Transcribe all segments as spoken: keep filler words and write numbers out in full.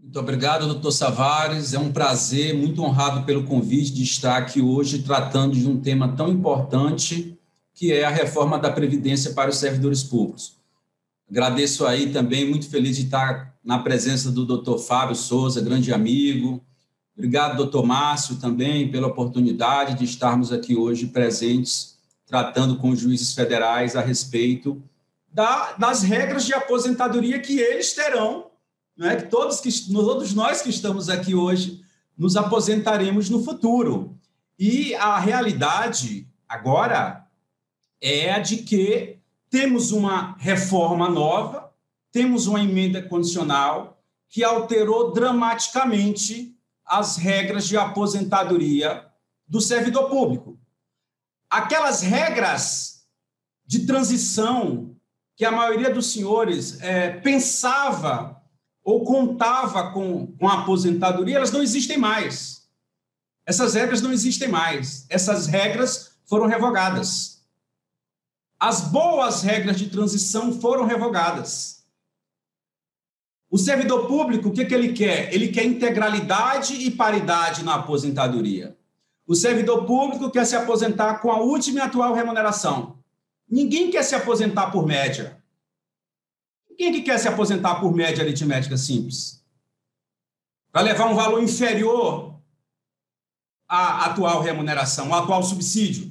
Muito obrigado, doutor Savares. É um prazer, muito honrado pelo convite de estar aqui hoje tratando de um tema tão importante, que é a reforma da Previdência para os servidores públicos. Agradeço aí também, muito feliz de estar na presença do doutor Fábio Souza, grande amigo. Obrigado, doutor Márcio, também pela oportunidade de estarmos aqui hoje presentes, tratando com os juízes federais a respeito da, das regras de aposentadoria que eles terão, né, que todos, que todos nós que estamos aqui hoje nos aposentaremos no futuro. E a realidade agora é a de que temos uma reforma nova, temos uma emenda condicional que alterou dramaticamente as regras de aposentadoria do servidor público. Aquelas regras de transição que a maioria dos senhores é, pensava ou contava com, com a aposentadoria, elas não existem mais. Essas regras não existem mais. Essas regras foram revogadas. As boas regras de transição foram revogadas. O servidor público, o que, que ele quer? Ele quer integralidade e paridade na aposentadoria. O servidor público quer se aposentar com a última e atual remuneração. Ninguém quer se aposentar por média. Quem que quer se aposentar por média aritmética simples? Para levar um valor inferior à atual remuneração, ao atual subsídio?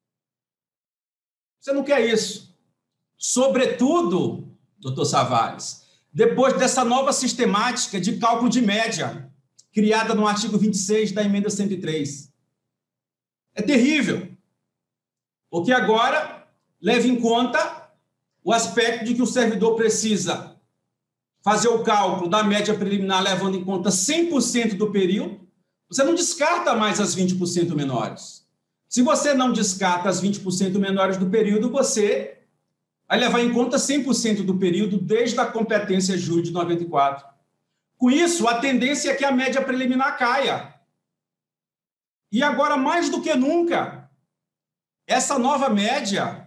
Você não quer isso. Sobretudo, doutor Savares, depois dessa nova sistemática de cálculo de média, criada no artigo vinte e seis da emenda cento e três. É terrível, porque agora leva em conta o aspecto de que o servidor precisa fazer o cálculo da média preliminar levando em conta cem por cento do período. Você não descarta mais as vinte por cento menores. Se você não descarta as vinte por cento menores do período, você vai levar em conta cem por cento do período desde a competência júri de noventa e quatro. Com isso, a tendência é que a média preliminar caia. E agora, mais do que nunca, essa nova média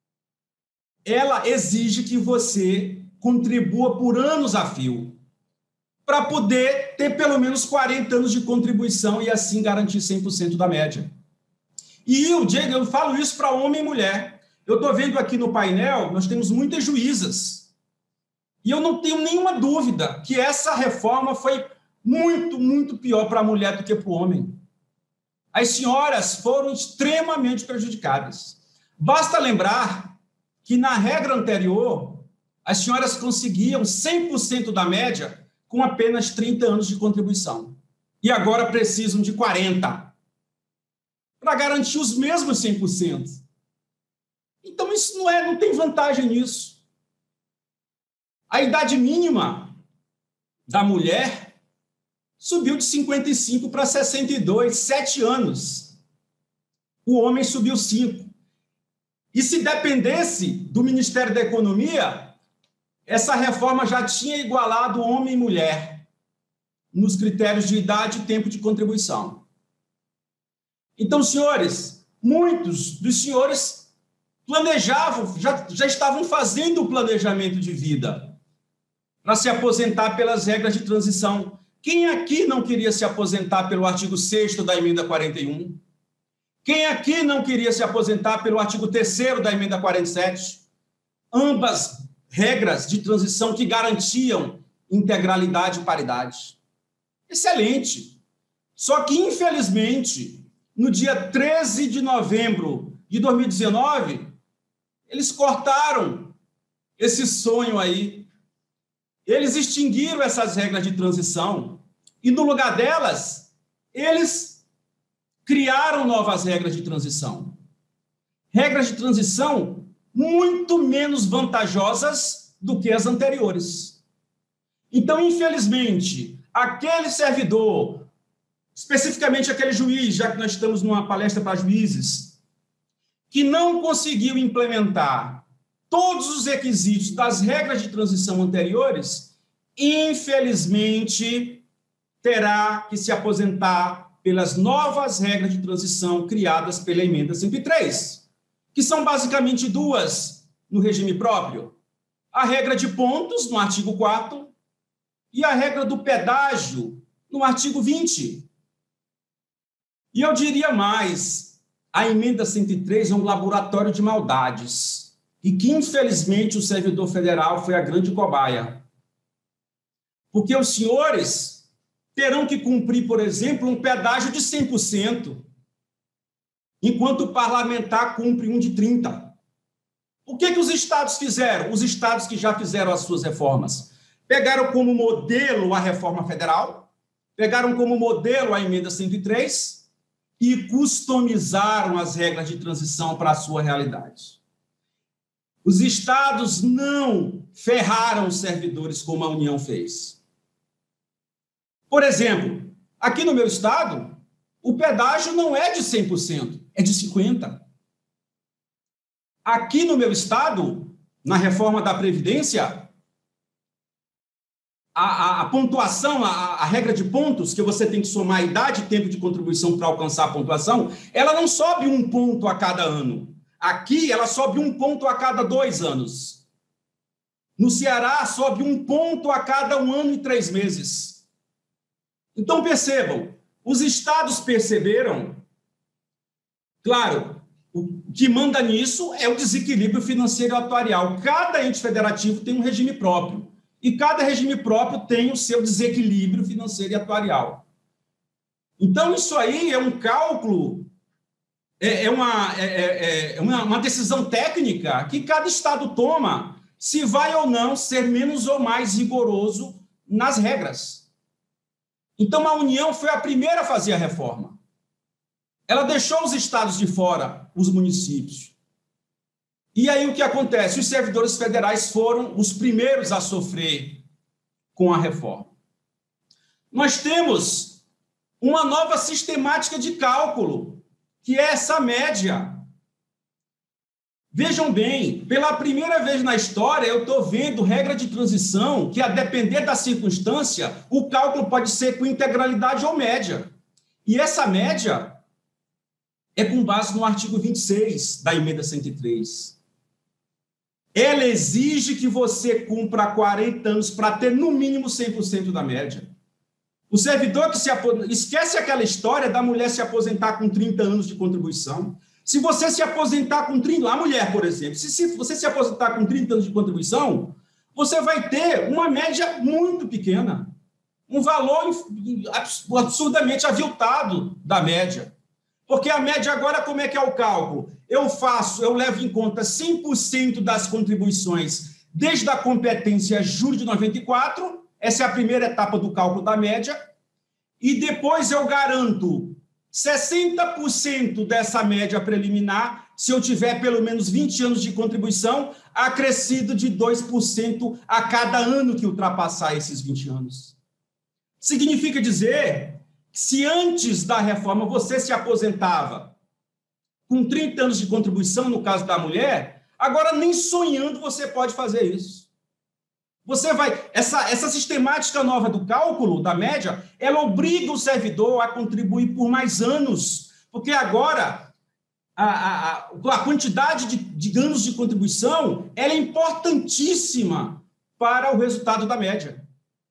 ela exige que você contribua por anos a fio, para poder ter pelo menos quarenta anos de contribuição e assim garantir cem por cento da média. E eu, Diego, eu falo isso para homem e mulher. Eu estou vendo aqui no painel, nós temos muitas juízas. E eu não tenho nenhuma dúvida que essa reforma foi muito, muito pior para a mulher do que para o homem. As senhoras foram extremamente prejudicadas. Basta lembrar que na regra anterior, as senhoras conseguiam cem por cento da média com apenas trinta anos de contribuição. E agora precisam de quarenta para garantir os mesmos cem por cento. Então, isso não, é, não tem vantagem nisso. A idade mínima da mulher subiu de cinquenta e cinco para sessenta e dois, sete anos. O homem subiu cinco. E se dependesse do Ministério da Economia, essa reforma já tinha igualado homem e mulher nos critérios de idade e tempo de contribuição. Então, senhores, muitos dos senhores planejavam, já, já estavam fazendo o planejamento de vida para se aposentar pelas regras de transição. Quem aqui não queria se aposentar pelo artigo sexto da emenda quarenta e um? Quem aqui não queria se aposentar pelo artigo terceiro da emenda quarenta e sete? Ambas regras de transição que garantiam integralidade e paridade. Excelente. Só que, infelizmente, no dia treze de novembro de dois mil e dezenove, eles cortaram esse sonho aí. Eles extinguiram essas regras de transição e, no lugar delas, eles criaram novas regras de transição. Regras de transição muito menos vantajosas do que as anteriores. Então, infelizmente, aquele servidor, especificamente aquele juiz, já que nós estamos numa palestra para juízes, que não conseguiu implementar todos os requisitos das regras de transição anteriores, infelizmente, terá que se aposentar pelas novas regras de transição criadas pela emenda cento e três, que são basicamente duas no regime próprio. A regra de pontos, no artigo quarto, e a regra do pedágio no artigo vinte. E eu diria mais, a emenda cento e três é um laboratório de maldades, e que, infelizmente, o servidor federal foi a grande cobaia. Porque os senhores terão que cumprir, por exemplo, um pedágio de cem por cento, enquanto o parlamentar cumpre um de trinta por cento. O que, que os estados fizeram? Os estados que já fizeram as suas reformas pegaram como modelo a reforma federal, pegaram como modelo a emenda cento e três e customizaram as regras de transição para a sua realidade. Os estados não ferraram os servidores como a União fez. Por exemplo, aqui no meu estado, o pedágio não é de cem por cento, é de cinquenta por cento. Aqui no meu estado, na reforma da Previdência, a, a, a pontuação, a, a regra de pontos, que você tem que somar a idade e tempo de contribuição para alcançar a pontuação, ela não sobe um ponto a cada ano. Aqui, ela sobe um ponto a cada dois anos. No Ceará, sobe um ponto a cada um ano e três meses. Então, percebam, os estados perceberam, claro, o que manda nisso é o desequilíbrio financeiro e atuarial. Cada ente federativo tem um regime próprio, e cada regime próprio tem o seu desequilíbrio financeiro e atuarial. Então, isso aí é um cálculo, é, é, uma, é, é uma, uma decisão técnica que cada estado toma, se vai ou não ser menos ou mais rigoroso nas regras. Então, a União foi a primeira a fazer a reforma. Ela deixou os estados de fora, os municípios. E aí o que acontece? Os servidores federais foram os primeiros a sofrer com a reforma. Nós temos uma nova sistemática de cálculo, que é essa média. Vejam bem, pela primeira vez na história, eu estou vendo regra de transição que, a depender da circunstância, o cálculo pode ser com integralidade ou média. E essa média é com base no artigo vinte e seis da emenda cento e três. Ela exige que você cumpra quarenta anos para ter, no mínimo, cem por cento da média. O servidor que se aposenta... Esquece aquela história da mulher se aposentar com trinta anos de contribuição. Se você se aposentar com trinta... A mulher, por exemplo, se, se você se aposentar com trinta anos de contribuição, você vai ter uma média muito pequena. Um valor absurdamente aviltado da média. Porque a média agora, como é que é o cálculo? Eu faço, eu levo em conta cem por cento das contribuições desde a competência julho de noventa e quatro, essa é a primeira etapa do cálculo da média, e depois eu garanto sessenta por cento dessa média preliminar, se eu tiver pelo menos vinte anos de contribuição, acrescido de dois por cento a cada ano que ultrapassar esses vinte anos. Significa dizer... Se antes da reforma você se aposentava com trinta anos de contribuição, no caso da mulher, agora nem sonhando você pode fazer isso. Você vai... Essa, essa sistemática nova do cálculo, da média, ela obriga o servidor a contribuir por mais anos, porque agora a, a, a quantidade de, de anos de contribuição ela é importantíssima para o resultado da média.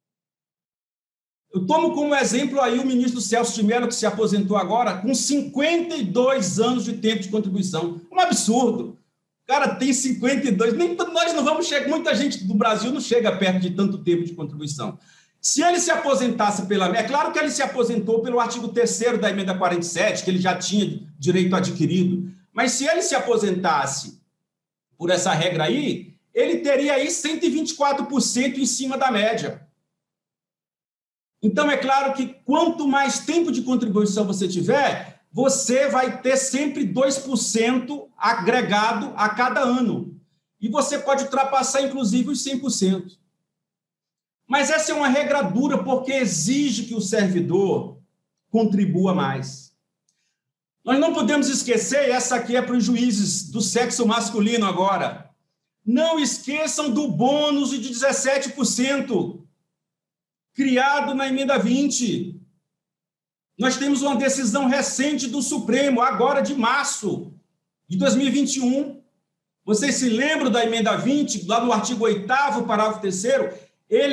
Eu tomo como exemplo aí o ministro Celso de Mello, que se aposentou agora com cinquenta e dois anos de tempo de contribuição. Um absurdo. O cara tem cinquenta e dois, nem nós não vamos chegar, muita gente do Brasil não chega perto de tanto tempo de contribuição. Se ele se aposentasse pela... É claro que ele se aposentou pelo artigo terceiro da emenda quarenta e sete, que ele já tinha direito adquirido, mas se ele se aposentasse por essa regra aí, ele teria aí cento e vinte e quatro por cento em cima da média. Então, é claro que quanto mais tempo de contribuição você tiver, você vai ter sempre dois por cento agregado a cada ano. E você pode ultrapassar, inclusive, os cem por cento. Mas essa é uma regra dura, porque exige que o servidor contribua mais. Nós não podemos esquecer, essa aqui é para os juízes do sexo masculino agora, não esqueçam do bônus de dezessete por cento. Criado na emenda vinte. Nós temos uma decisão recente do Supremo, agora de março de dois mil e vinte e um. Vocês se lembram da emenda vinte, lá no artigo oitavo, parágrafo terceiro? Ele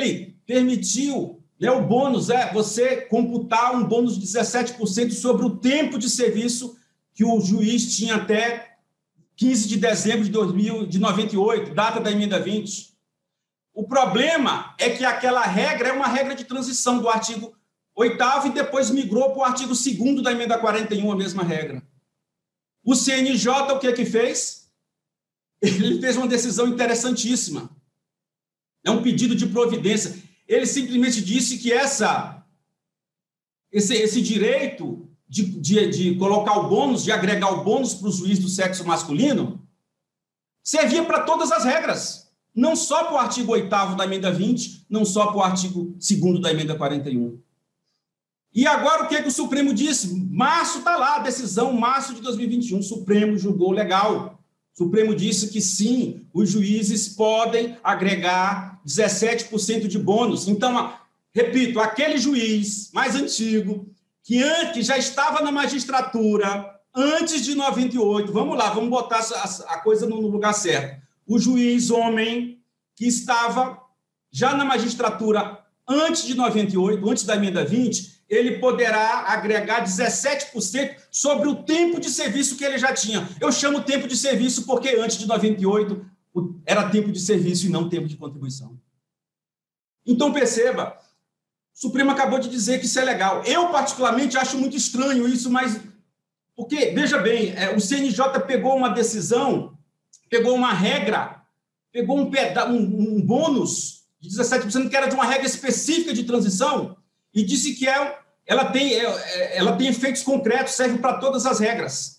permitiu, né, o bônus, é você computar um bônus de dezessete por cento sobre o tempo de serviço que o juiz tinha até quinze de dezembro de, dois mil, de noventa e oito, data da emenda vinte. O problema é que aquela regra é uma regra de transição do artigo oitavo e depois migrou para o artigo segundo da emenda quarenta e um, a mesma regra. O C N J, o que é que fez? Ele fez uma decisão interessantíssima. É um pedido de providência. Ele simplesmente disse que essa, esse, esse direito de, de, de colocar o bônus, de agregar o bônus para o juiz do sexo masculino, servia para todas as regras, não só para o artigo oitavo da emenda vinte, não só para o artigo segundo da emenda quarenta e um. E agora o que, é que o Supremo disse? Março está lá, decisão, março de dois mil e vinte e um, o Supremo julgou legal. O Supremo disse que sim, os juízes podem agregar dezessete por cento de bônus. Então, repito, aquele juiz mais antigo, que antes já estava na magistratura, antes de noventa e oito, vamos lá, vamos botar a coisa no lugar certo. O juiz homem que estava já na magistratura antes de noventa e oito, antes da emenda vinte, ele poderá agregar dezessete por cento sobre o tempo de serviço que ele já tinha. Eu chamo tempo de serviço porque antes de noventa e oito era tempo de serviço e não tempo de contribuição. Então, perceba, o Supremo acabou de dizer que isso é legal. Eu, particularmente, acho muito estranho isso, mas... Porque, veja bem, o C N J pegou uma decisão, pegou uma regra, pegou um, peda um, um bônus de dezessete por cento, que era de uma regra específica de transição, e disse que é, ela, tem, é, ela tem efeitos concretos, serve para todas as regras.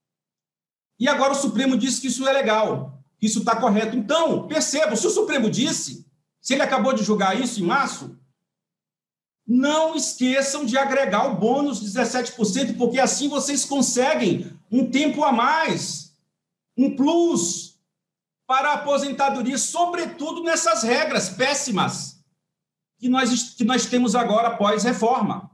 E agora o Supremo disse que isso é legal, que isso está correto. Então, percebam, se o Supremo disse, se ele acabou de julgar isso em março, não esqueçam de agregar o bônus de dezessete por cento, porque assim vocês conseguem um tempo a mais, um plus para a aposentadoria, sobretudo nessas regras péssimas que nós, que nós temos agora pós-reforma.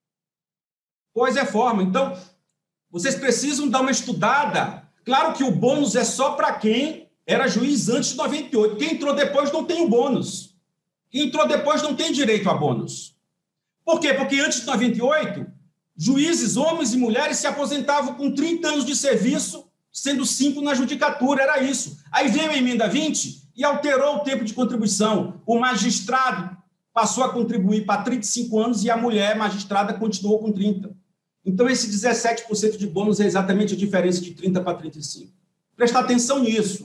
Pós-reforma. Então, vocês precisam dar uma estudada. Claro que o bônus é só para quem era juiz antes de noventa e oito. Quem entrou depois não tem o bônus. Quem entrou depois não tem direito a bônus. Por quê? Porque antes de noventa e oito, juízes, homens e mulheres, se aposentavam com trinta anos de serviço, sendo cinco na judicatura, era isso. Aí veio a emenda vinte e alterou o tempo de contribuição. O magistrado passou a contribuir para trinta e cinco anos e a mulher magistrada continuou com trinta. Então, esse dezessete por cento de bônus é exatamente a diferença de trinta para trinta e cinco. Prestar atenção nisso.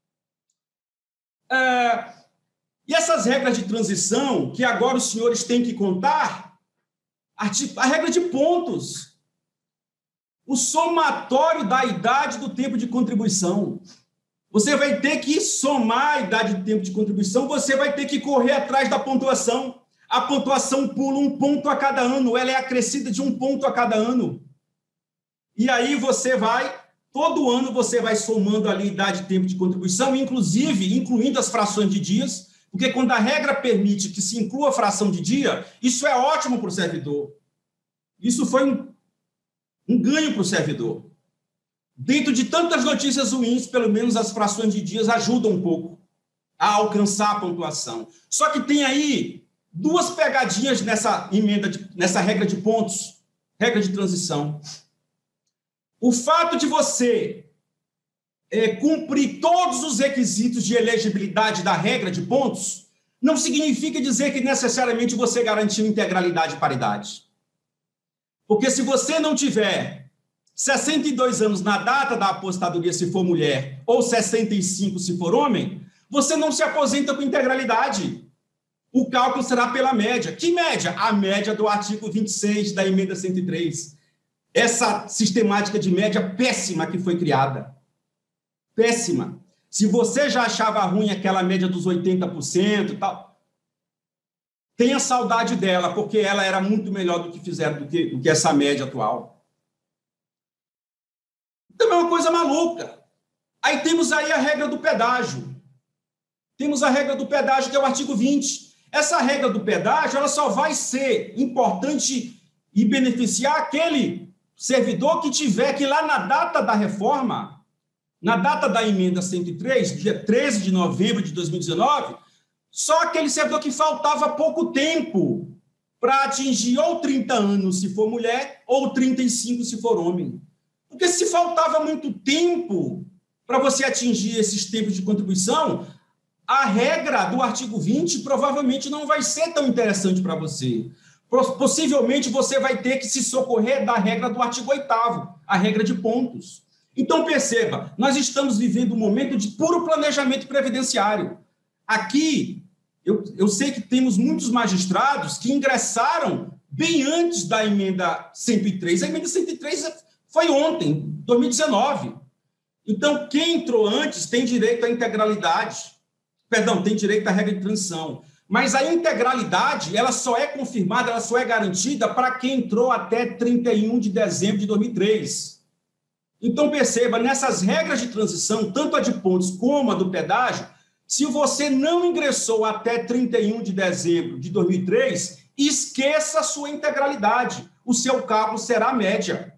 É... E essas regras de transição, que agora os senhores têm que contar, a regra de pontos, o somatório da idade do tempo de contribuição. Você vai ter que somar a idade do tempo de contribuição, você vai ter que correr atrás da pontuação. A pontuação pula um ponto a cada ano, ela é acrescida de um ponto a cada ano. E aí você vai, todo ano você vai somando ali a idade de tempo de contribuição, inclusive incluindo as frações de dias, porque quando a regra permite que se inclua a fração de dia, isso é ótimo para o servidor. Isso foi um, um ganho para o servidor. Dentro de tantas notícias ruins, pelo menos as frações de dias ajudam um pouco a alcançar a pontuação. Só que tem aí duas pegadinhas nessa emenda, de, nessa regra de pontos, regra de transição. O fato de você é, cumprir todos os requisitos de elegibilidade da regra de pontos não significa dizer que necessariamente você garantiu integralidade e paridade. Porque se você não tiver sessenta e dois anos na data da aposentadoria, se for mulher, ou sessenta e cinco se for homem, você não se aposenta com integralidade. O cálculo será pela média. Que média? A média do artigo vinte e seis da emenda cento e três. Essa sistemática de média péssima que foi criada. Péssima. Se você já achava ruim aquela média dos oitenta por cento e tal, tenha saudade dela, porque ela era muito melhor do que fizeram, do que, do que essa média atual. Também é uma coisa maluca. Aí temos aí a regra do pedágio. Temos a regra do pedágio, que é o artigo vinte. Essa regra do pedágio, ela só vai ser importante e beneficiar aquele servidor que tiver que lá na data da reforma, na data da emenda cento e três, dia treze de novembro de dois mil e dezenove, Só aquele servidor que faltava pouco tempo para atingir ou trinta anos, se for mulher, ou trinta e cinco, se for homem. Porque se faltava muito tempo para você atingir esses tempos de contribuição, a regra do artigo vinte provavelmente não vai ser tão interessante para você. Possivelmente você vai ter que se socorrer da regra do artigo oitavo, a regra de pontos. Então, perceba, nós estamos vivendo um momento de puro planejamento previdenciário. Aqui, eu, eu sei que temos muitos magistrados que ingressaram bem antes da emenda cento e três. A emenda cento e três foi ontem, dois mil e dezenove. Então, quem entrou antes tem direito à integralidade. Perdão, tem direito à regra de transição. Mas a integralidade, ela só é confirmada, ela só é garantida para quem entrou até trinta e um de dezembro de dois mil e três. Então, perceba, nessas regras de transição, tanto a de pontos como a do pedágio, se você não ingressou até trinta e um de dezembro de dois mil e três, esqueça a sua integralidade. O seu cálculo será a média.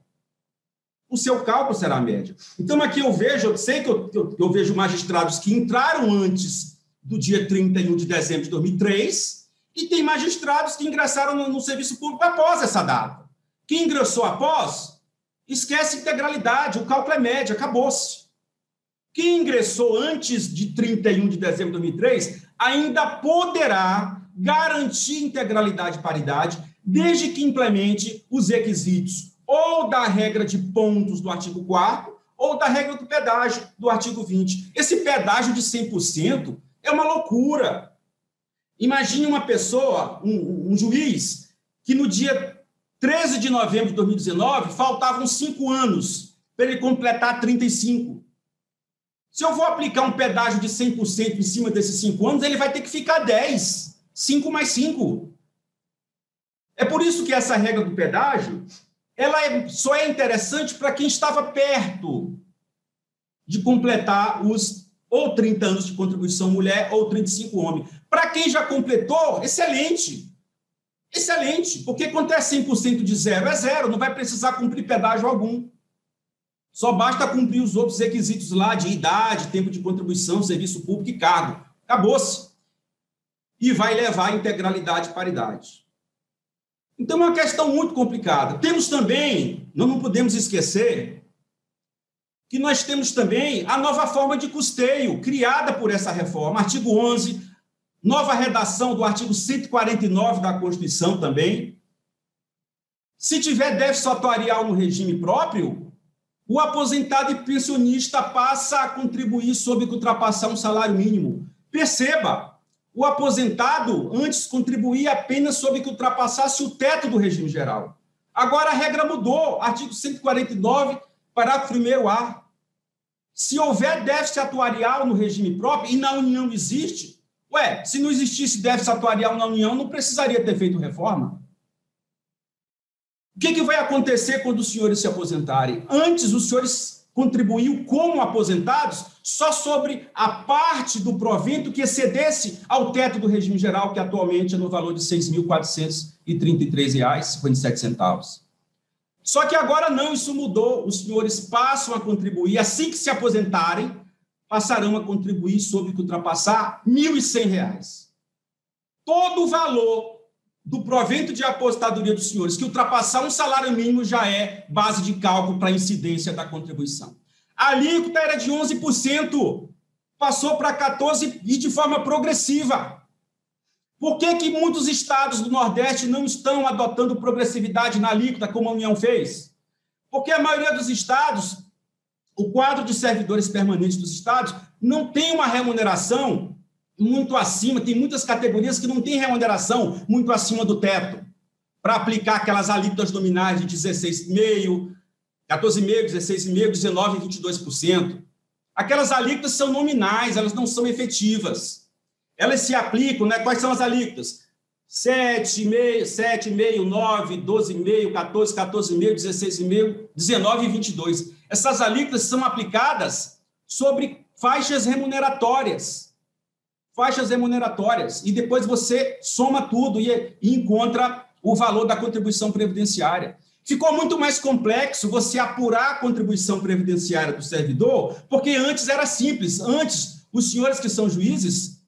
O seu cálculo será a média. Então, aqui eu vejo, eu sei que eu, eu, eu vejo magistrados que entraram antes do dia trinta e um de dezembro de dois mil e três, e tem magistrados que ingressaram no, no serviço público após essa data. Quem ingressou após, esquece integralidade, o cálculo é média, acabou-se. Quem ingressou antes de trinta e um de dezembro de dois mil e três ainda poderá garantir integralidade e paridade, desde que implemente os requisitos ou da regra de pontos do artigo quarto ou da regra do pedágio do artigo vinte. Esse pedágio de cem por cento é uma loucura. Imagine uma pessoa, um, um juiz, que no dia treze de novembro de dois mil e dezenove faltavam cinco anos para ele completar trinta e cinco. Se eu vou aplicar um pedágio de cem por cento em cima desses cinco anos, ele vai ter que ficar dez. cinco mais cinco. É por isso que essa regra do pedágio ela é, só é interessante para quem estava perto de completar os ou trinta anos de contribuição mulher, ou trinta e cinco homem. Para quem já completou, excelente. Excelente, porque quando é cem por cento de zero, é zero, não vai precisar cumprir pedágio algum. Só basta cumprir os outros requisitos lá de idade, tempo de contribuição, serviço público e cargo. Acabou-se. E vai levar a integralidade e paridade. Então, é uma questão muito complicada. Temos também, nós não podemos esquecer, que nós temos também a nova forma de custeio criada por essa reforma, artigo onze, nova redação do artigo cento e quarenta e nove da Constituição também. Se tiver déficit atuarial no regime próprio, o aposentado e pensionista passa a contribuir sobre que ultrapassar um salário mínimo. Perceba, o aposentado antes contribuía apenas sobre que ultrapassasse o teto do regime geral. Agora a regra mudou, artigo cento e quarenta e nove, parágrafo primeiro A. Se houver déficit atuarial no regime próprio e na União existe, ué, se não existisse déficit atuarial na União, não precisaria ter feito reforma. O que, que vai acontecer quando os senhores se aposentarem? Antes, os senhores contribuíam como aposentados só sobre a parte do provento que excedesse ao teto do regime geral, que atualmente é no valor de seis mil quatrocentos e trinta e três reais e cinquenta e sete centavos. Só que agora não, isso mudou. Os senhores passam a contribuir, assim que se aposentarem, passarão a contribuir sobre o que ultrapassar mil e cem reais. Todo o valor do provento de aposentadoria dos senhores que ultrapassar um salário mínimo já é base de cálculo para a incidência da contribuição. A alíquota era de onze por cento, passou para quatorze por cento e de forma progressiva. Por que que muitos estados do Nordeste não estão adotando progressividade na alíquota, como a União fez? Porque a maioria dos estados, o quadro de servidores permanentes dos estados, não tem uma remuneração muito acima, tem muitas categorias que não têm remuneração muito acima do teto, para aplicar aquelas alíquotas nominais de dezesseis vírgula cinco, quatorze vírgula cinco, dezesseis vírgula cinco, dezenove vírgula vinte e dois por cento. Aquelas alíquotas são nominais, elas não são efetivas. Elas se aplicam, né? Quais são as alíquotas? sete vírgula cinco, sete vírgula cinco, nove, doze vírgula cinco, quatorze, quatorze vírgula cinco, dezesseis vírgula cinco, dezenove vírgula vinte e dois. Essas alíquotas são aplicadas sobre faixas remuneratórias. Faixas remuneratórias. E depois você soma tudo e, e encontra o valor da contribuição previdenciária. Ficou muito mais complexo você apurar a contribuição previdenciária do servidor, porque antes era simples. Antes, os senhores que são juízes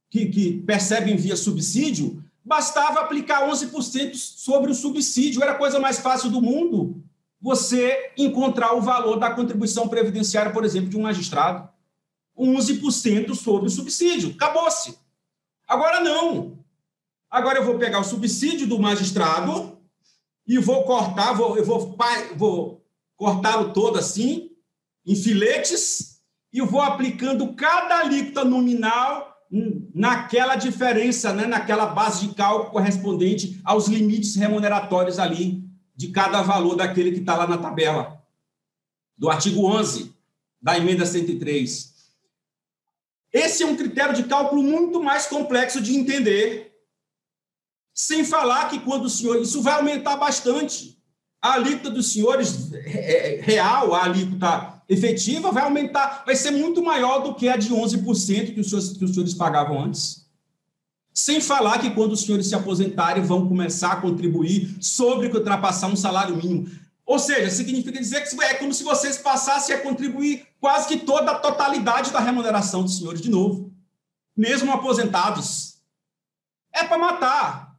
que, que percebem via subsídio, bastava aplicar onze por cento sobre o subsídio, era a coisa mais fácil do mundo você encontrar o valor da contribuição previdenciária, por exemplo, de um magistrado. onze por cento sobre o subsídio, acabou-se. Agora não. Agora eu vou pegar o subsídio do magistrado e vou cortar, vou, eu vou, vou cortá-lo todo assim, em filetes, e vou aplicando cada alíquota nominal naquela diferença, né, naquela base de cálculo correspondente aos limites remuneratórios ali de cada valor daquele que está lá na tabela do artigo onze da emenda cento e três. Esse é um critério de cálculo muito mais complexo de entender, sem falar que quando o senhor... Isso vai aumentar bastante. A alíquota dos senhores real, a alíquota efetiva, vai aumentar, vai ser muito maior do que a de onze por cento que os senhores, que os senhores pagavam antes. Sem falar que quando os senhores se aposentarem, vão começar a contribuir sobre o que ultrapassar um salário mínimo. Ou seja, significa dizer que é como se vocês passassem a contribuir quase que toda a totalidade da remuneração dos senhores de novo, mesmo aposentados. É para matar.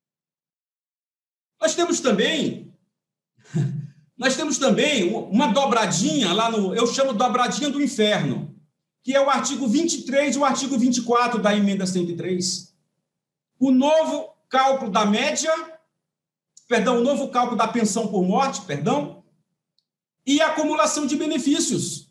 Nós temos também, nós temos também uma dobradinha lá no, eu chamo dobradinha do inferno, que é o artigo vinte e três e o artigo vinte e quatro da emenda cento e três. O novo cálculo da média, perdão, o novo cálculo da pensão por morte, perdão, e a acumulação de benefícios.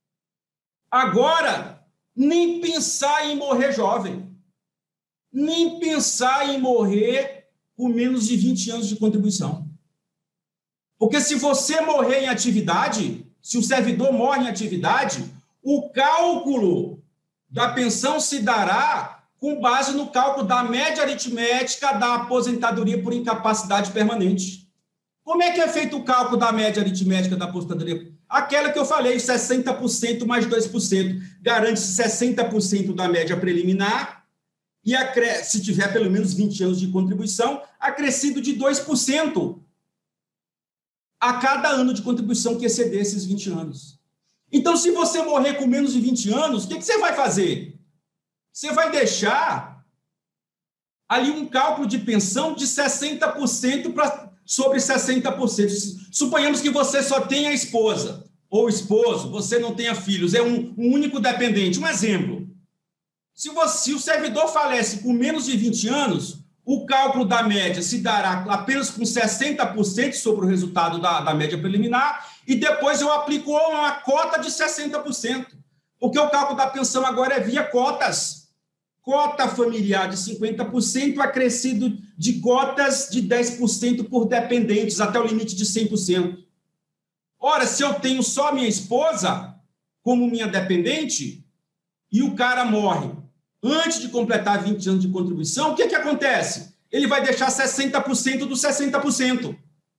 Agora, nem pensar em morrer jovem, nem pensar em morrer com menos de vinte anos de contribuição. Porque se você morrer em atividade, se o servidor morre em atividade, o cálculo da pensão se dará com base no cálculo da média aritmética da aposentadoria por incapacidade permanente. Como é que é feito o cálculo da média aritmética da aposentadoria? Aquela que eu falei, sessenta por cento mais dois por cento, garante sessenta por cento da média preliminar e, se tiver pelo menos vinte anos de contribuição, acrescido de dois por cento a cada ano de contribuição que exceder esses vinte anos. Então, se você morrer com menos de vinte anos, o que você vai fazer? Você vai deixar ali um cálculo de pensão de sessenta por cento pra, sobre sessenta por cento. Suponhamos que você só tenha esposa ou esposo, você não tenha filhos, é um, um único dependente. Um exemplo. Se, você, se o servidor falece com menos de vinte anos, o cálculo da média se dará apenas com sessenta por cento sobre o resultado da, da média preliminar e depois eu aplico uma cota de sessenta por cento. Porque o cálculo da pensão agora é via cotas. Cota familiar de cinquenta por cento, acrescido de cotas de dez por cento por dependentes, até o limite de cem por cento. Ora, se eu tenho só minha esposa como minha dependente e o cara morre antes de completar vinte anos de contribuição, o que, que acontece? Ele vai deixar sessenta por cento dos sessenta por cento.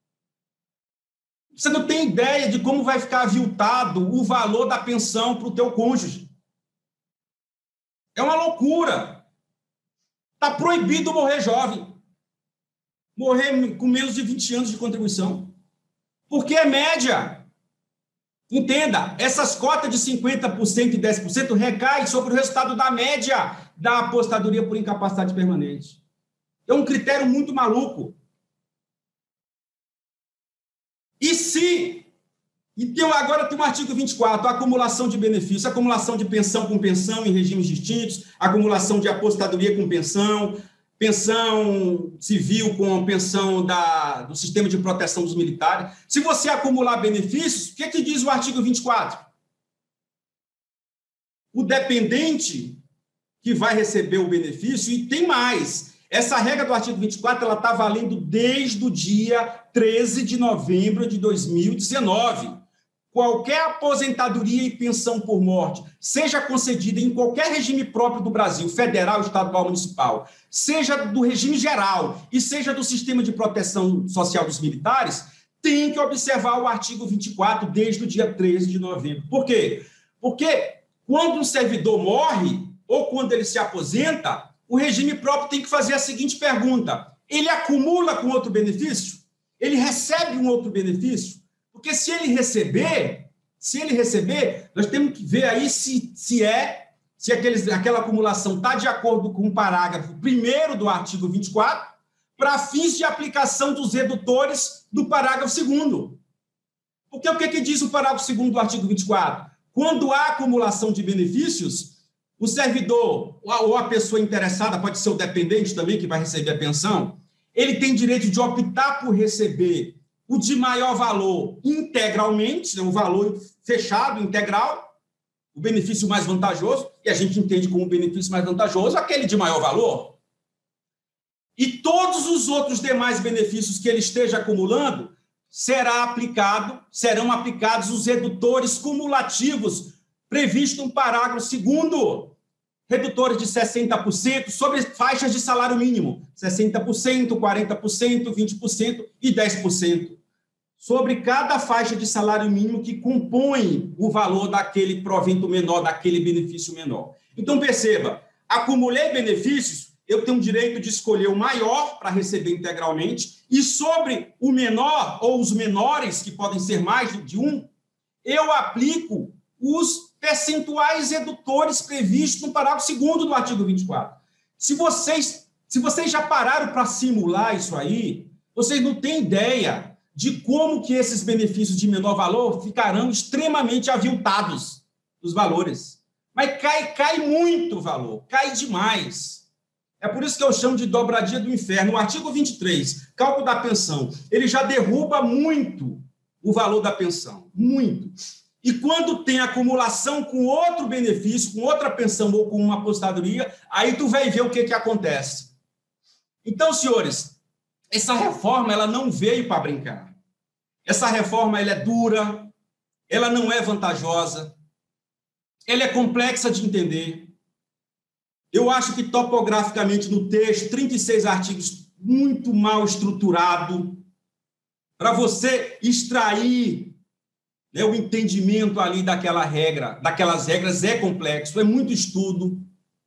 Você não tem ideia de como vai ficar aviltado o valor da pensão para o teu cônjuge. É uma loucura. Está proibido morrer jovem. Morrer com menos de vinte anos de contribuição. Porque é média. Entenda, essas cotas de cinquenta por cento e dez por cento recaem sobre o resultado da média da apostadoria por incapacidade permanente. É um critério muito maluco. E se... Então, agora tem o artigo vinte e quatro, acumulação de benefícios, acumulação de pensão com pensão em regimes distintos, acumulação de apostadoria com pensão, pensão civil com pensão da, do sistema de proteção dos militares. Se você acumular benefícios, o que, é que diz o artigo vinte e quatro? O dependente que vai receber o benefício, e tem mais, essa regra do artigo vinte e quatro ela está valendo desde o dia treze de novembro de dois mil e dezenove. Qualquer aposentadoria e pensão por morte, seja concedida em qualquer regime próprio do Brasil, federal, estadual, municipal, seja do regime geral e seja do sistema de proteção social dos militares, tem que observar o artigo vinte e quatro desde o dia treze de novembro. Por quê? Porque quando um servidor morre ou quando ele se aposenta, o regime próprio tem que fazer a seguinte pergunta: ele acumula com outro benefício? Ele recebe um outro benefício? Porque se ele receber, se ele receber, nós temos que ver aí se, se é se aqueles, aquela acumulação está de acordo com o parágrafo primeiro do artigo vinte e quatro, para fins de aplicação dos redutores do parágrafo segundo. Porque o que, que diz o parágrafo segundo do artigo vinte e quatro? Quando há acumulação de benefícios, o servidor ou a pessoa interessada, pode ser o dependente também, que vai receber a pensão, ele tem direito de optar por receber o de maior valor integralmente, né, o valor fechado, integral, o benefício mais vantajoso, e a gente entende como benefício mais vantajoso aquele de maior valor. E todos os outros demais benefícios que ele esteja acumulando será aplicado, serão aplicados os redutores cumulativos previstos no parágrafo segundo, redutores de sessenta por cento sobre faixas de salário mínimo, sessenta por cento, quarenta por cento, vinte por cento e dez por cento, sobre cada faixa de salário mínimo que compõe o valor daquele provento menor, daquele benefício menor. Então, perceba, acumulei benefícios, eu tenho o direito de escolher o maior para receber integralmente, e sobre o menor, ou os menores, que podem ser mais de um, eu aplico os percentuais redutores previstos no parágrafo segundo do artigo vinte e quatro. Se vocês, se vocês já pararam para simular isso aí, vocês não têm ideia de como que esses benefícios de menor valor ficarão extremamente aviltados, os valores. Mas cai, cai muito o valor, cai demais. É por isso que eu chamo de dobradinha do inferno. O artigo vinte e três, cálculo da pensão, ele já derruba muito o valor da pensão, muito. E quando tem acumulação com outro benefício, com outra pensão ou com uma aposentadoria, aí tu vai ver o que, que acontece. Então, senhores, essa reforma ela não veio para brincar. Essa reforma ela é dura, ela não é vantajosa, ela é complexa de entender. Eu acho que topograficamente no texto, trinta e seis artigos, muito mal estruturado, para você extrair, né, o entendimento ali daquela regra, daquelas regras é complexo, é muito estudo.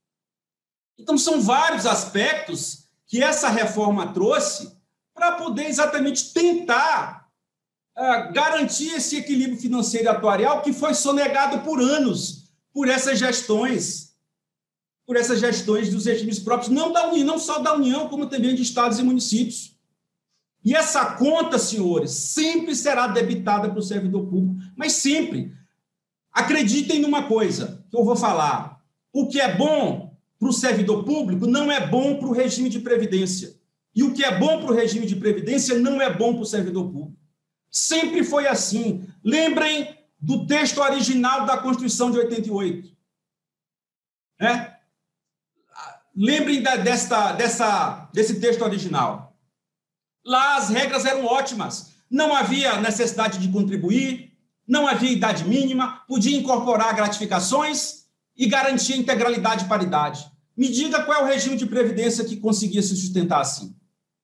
Então, são vários aspectos que essa reforma trouxe para poder exatamente tentar uh, garantir esse equilíbrio financeiro e atuarial que foi sonegado por anos, por essas gestões, por essas gestões dos regimes próprios, não da União, não só da União, como também de estados e municípios. E essa conta, senhores, sempre será debitada para o servidor público, mas sempre. Acreditem numa coisa que eu vou falar. O que é bom para o servidor público não é bom para o regime de previdência. E o que é bom para o regime de previdência não é bom para o servidor público. Sempre foi assim. Lembrem do texto original da Constituição de oitenta e oito. Né? Lembrem da, desta, dessa, desse texto original. Lá as regras eram ótimas. Não havia necessidade de contribuir, não havia idade mínima, podia incorporar gratificações e garantir integralidade e paridade. Me diga qual é o regime de previdência que conseguia se sustentar assim.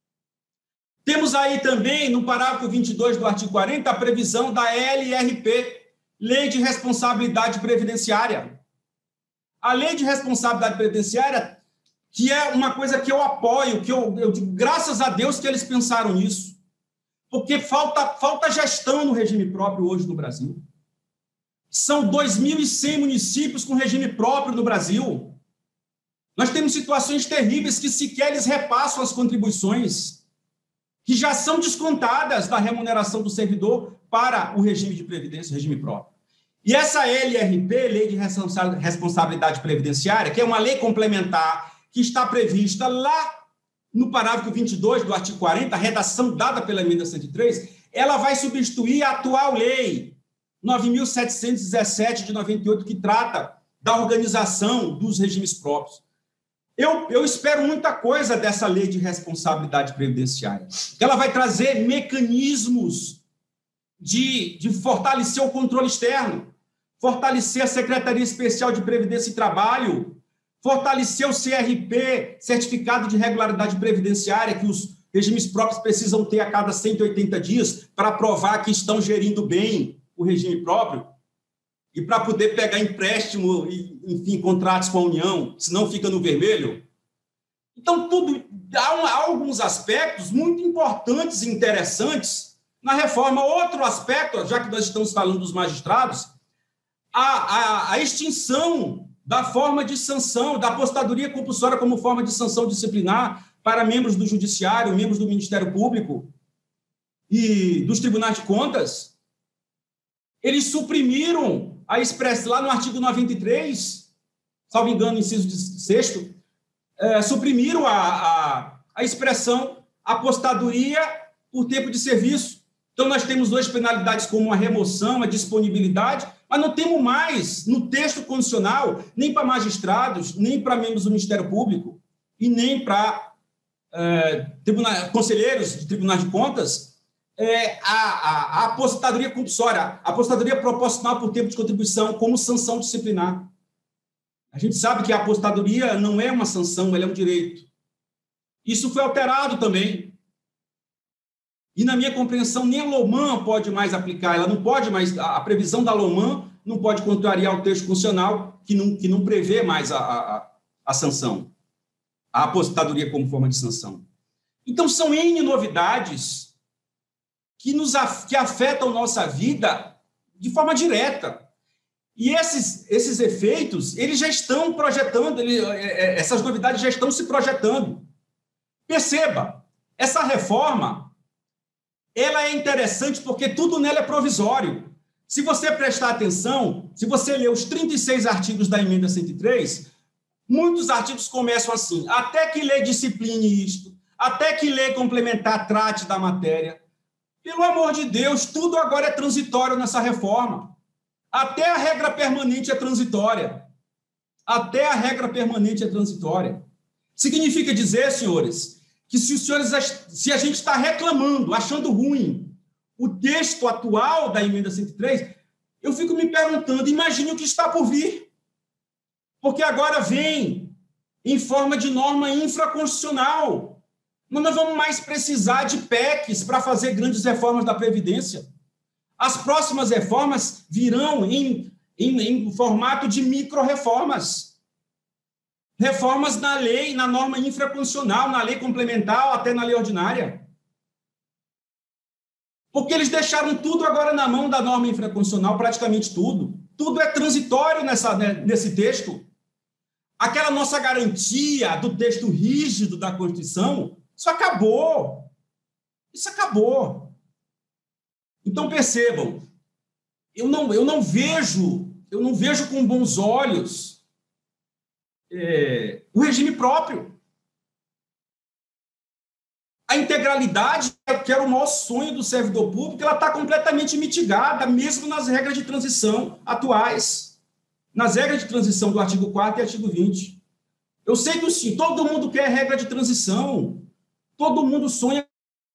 Temos aí também, no parágrafo vinte e dois do artigo quarenta, a previsão da L R P, Lei de Responsabilidade Previdenciária. A Lei de Responsabilidade Previdenciária, que é uma coisa que eu apoio, que eu, eu digo, graças a Deus que eles pensaram nisso, porque falta, falta gestão no regime próprio hoje no Brasil. São dois mil e cem municípios com regime próprio no Brasil. Nós temos situações terríveis que sequer eles repassam as contribuições, que já são descontadas da remuneração do servidor para o regime de previdência, o regime próprio. E essa L R P, Lei de Responsabilidade Previdenciária, que é uma lei complementar que está prevista lá no parágrafo vinte e dois do artigo quarenta, a redação dada pela emenda cento e três, ela vai substituir a atual lei nove mil setecentos e dezessete de noventa e oito, que trata da organização dos regimes próprios. Eu, eu espero muita coisa dessa lei de responsabilidade previdenciária. Ela vai trazer mecanismos de, de fortalecer o controle externo, fortalecer a Secretaria Especial de Previdência e Trabalho, fortalecer o C R P, Certificado de Regularidade Previdenciária, que os regimes próprios precisam ter a cada cento e oitenta dias para provar que estão gerindo bem o regime próprio e para poder pegar empréstimo e, enfim, contratos com a União, senão fica no vermelho. Então, tudo, há, um, há alguns aspectos muito importantes e interessantes na reforma. Outro aspecto, já que nós estamos falando dos magistrados, a, a, a extinção da forma de sanção, da apostadoria compulsória como forma de sanção disciplinar para membros do Judiciário, membros do Ministério Público e dos Tribunais de Contas. Eles suprimiram a expressão, lá no artigo noventa e três, salvo engano, inciso sexto, é, suprimiram a, a, a expressão apostadoria por tempo de serviço. Então, nós temos duas penalidades como a remoção, a disponibilidade, mas não temos mais no texto condicional, nem para magistrados, nem para membros do Ministério Público, e nem para é, conselheiros de tribunais de contas, é, a, a, a apostadoria compulsória, a apostadoria proporcional por tempo de contribuição como sanção disciplinar. A gente sabe que a apostadoria não é uma sanção, ela é um direito. Isso foi alterado também. E, na minha compreensão, nem a LOMAN pode mais aplicar, ela não pode mais, a previsão da LOMAN não pode contrariar o texto constitucional que não, que não prevê mais a, a, a sanção, a apostadoria como forma de sanção. Então, são N novidades que, nos, que afetam nossa vida de forma direta. E esses, esses efeitos, eles já estão projetando, ele, essas novidades já estão se projetando. Perceba, essa reforma, ela é interessante porque tudo nela é provisório. Se você prestar atenção, se você ler os trinta e seis artigos da emenda cento e três, muitos artigos começam assim, até que lei discipline isto, até que lei complementar trate da matéria. Pelo amor de Deus, tudo agora é transitório nessa reforma. Até a regra permanente é transitória. Até a regra permanente é transitória. Significa dizer, senhores, que se os senhores, se a gente está reclamando, achando ruim o texto atual da emenda cento e três, eu fico me perguntando, imagine o que está por vir. Porque agora vem em forma de norma infraconstitucional. Não nós vamos mais precisar de P E Cs para fazer grandes reformas da Previdência. As próximas reformas virão em, em, em formato de micro-reformas. Reformas na lei, na norma infraconstitucional, na lei complementar, ou até na lei ordinária. Porque eles deixaram tudo agora na mão da norma infraconstitucional, praticamente tudo. Tudo é transitório nessa, nesse texto. Aquela nossa garantia do texto rígido da Constituição, isso acabou. Isso acabou. Então, percebam, eu não, eu não vejo, eu não vejo com bons olhos É, o regime próprio. A integralidade, que era o maior sonho do servidor público, ela está completamente mitigada, mesmo nas regras de transição atuais, nas regras de transição do artigo quarto e artigo vinte. Eu sei que sim, todo mundo quer regra de transição, todo mundo sonha.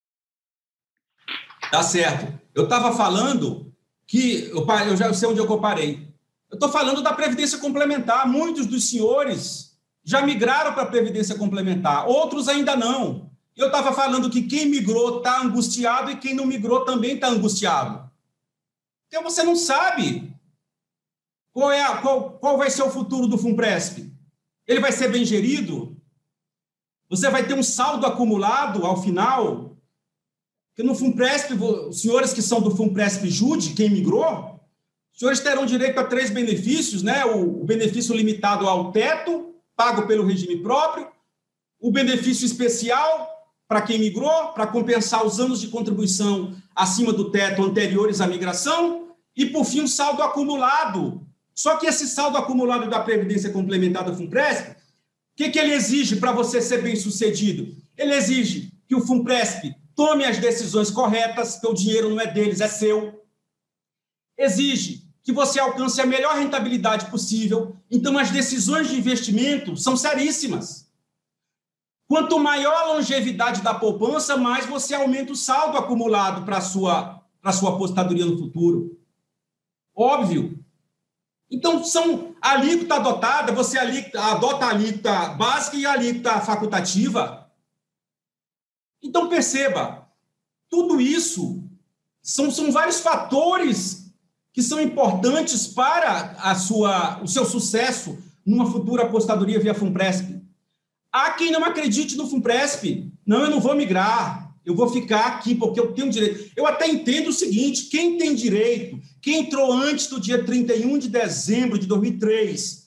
Tá certo. Eu estava falando que, eu, eu já sei onde eu parei. Eu estou falando da Previdência Complementar. Muitos dos senhores já migraram para a Previdência Complementar, outros ainda não. Eu estava falando que quem migrou está angustiado e quem não migrou também está angustiado. Então, você não sabe qual, é a, qual, qual vai ser o futuro do FUNPRESP. Ele vai ser bem gerido? Você vai ter um saldo acumulado ao final? Porque no FUNPRESP, os senhores que são do FUNPRESP Jude, quem migrou, os senhores terão direito a três benefícios, né? O benefício limitado ao teto, pago pelo regime próprio, o benefício especial para quem migrou, para compensar os anos de contribuição acima do teto anteriores à migração, e, por fim, o saldo acumulado. Só que esse saldo acumulado da Previdência Complementar do FUNPRESP, o que, que ele exige para você ser bem-sucedido? Ele exige que o FUNPRESP tome as decisões corretas, porque o dinheiro não é deles, é seu. Exige que você alcance a melhor rentabilidade possível. Então, as decisões de investimento são seríssimas. Quanto maior a longevidade da poupança, mais você aumenta o saldo acumulado para a sua, para a sua apostadoria no futuro. Óbvio. Então, são a alíquota adotada, você adota a alíquota básica e a alíquota facultativa. Então, perceba, tudo isso são, são vários fatores que são importantes para a sua, o seu sucesso numa futura apostadoria via FUNPRESP. Há quem não acredite no FUNPRESP. Não, eu não vou migrar, eu vou ficar aqui porque eu tenho direito. Eu até entendo o seguinte, quem tem direito, quem entrou antes do dia trinta e um de dezembro de dois mil e três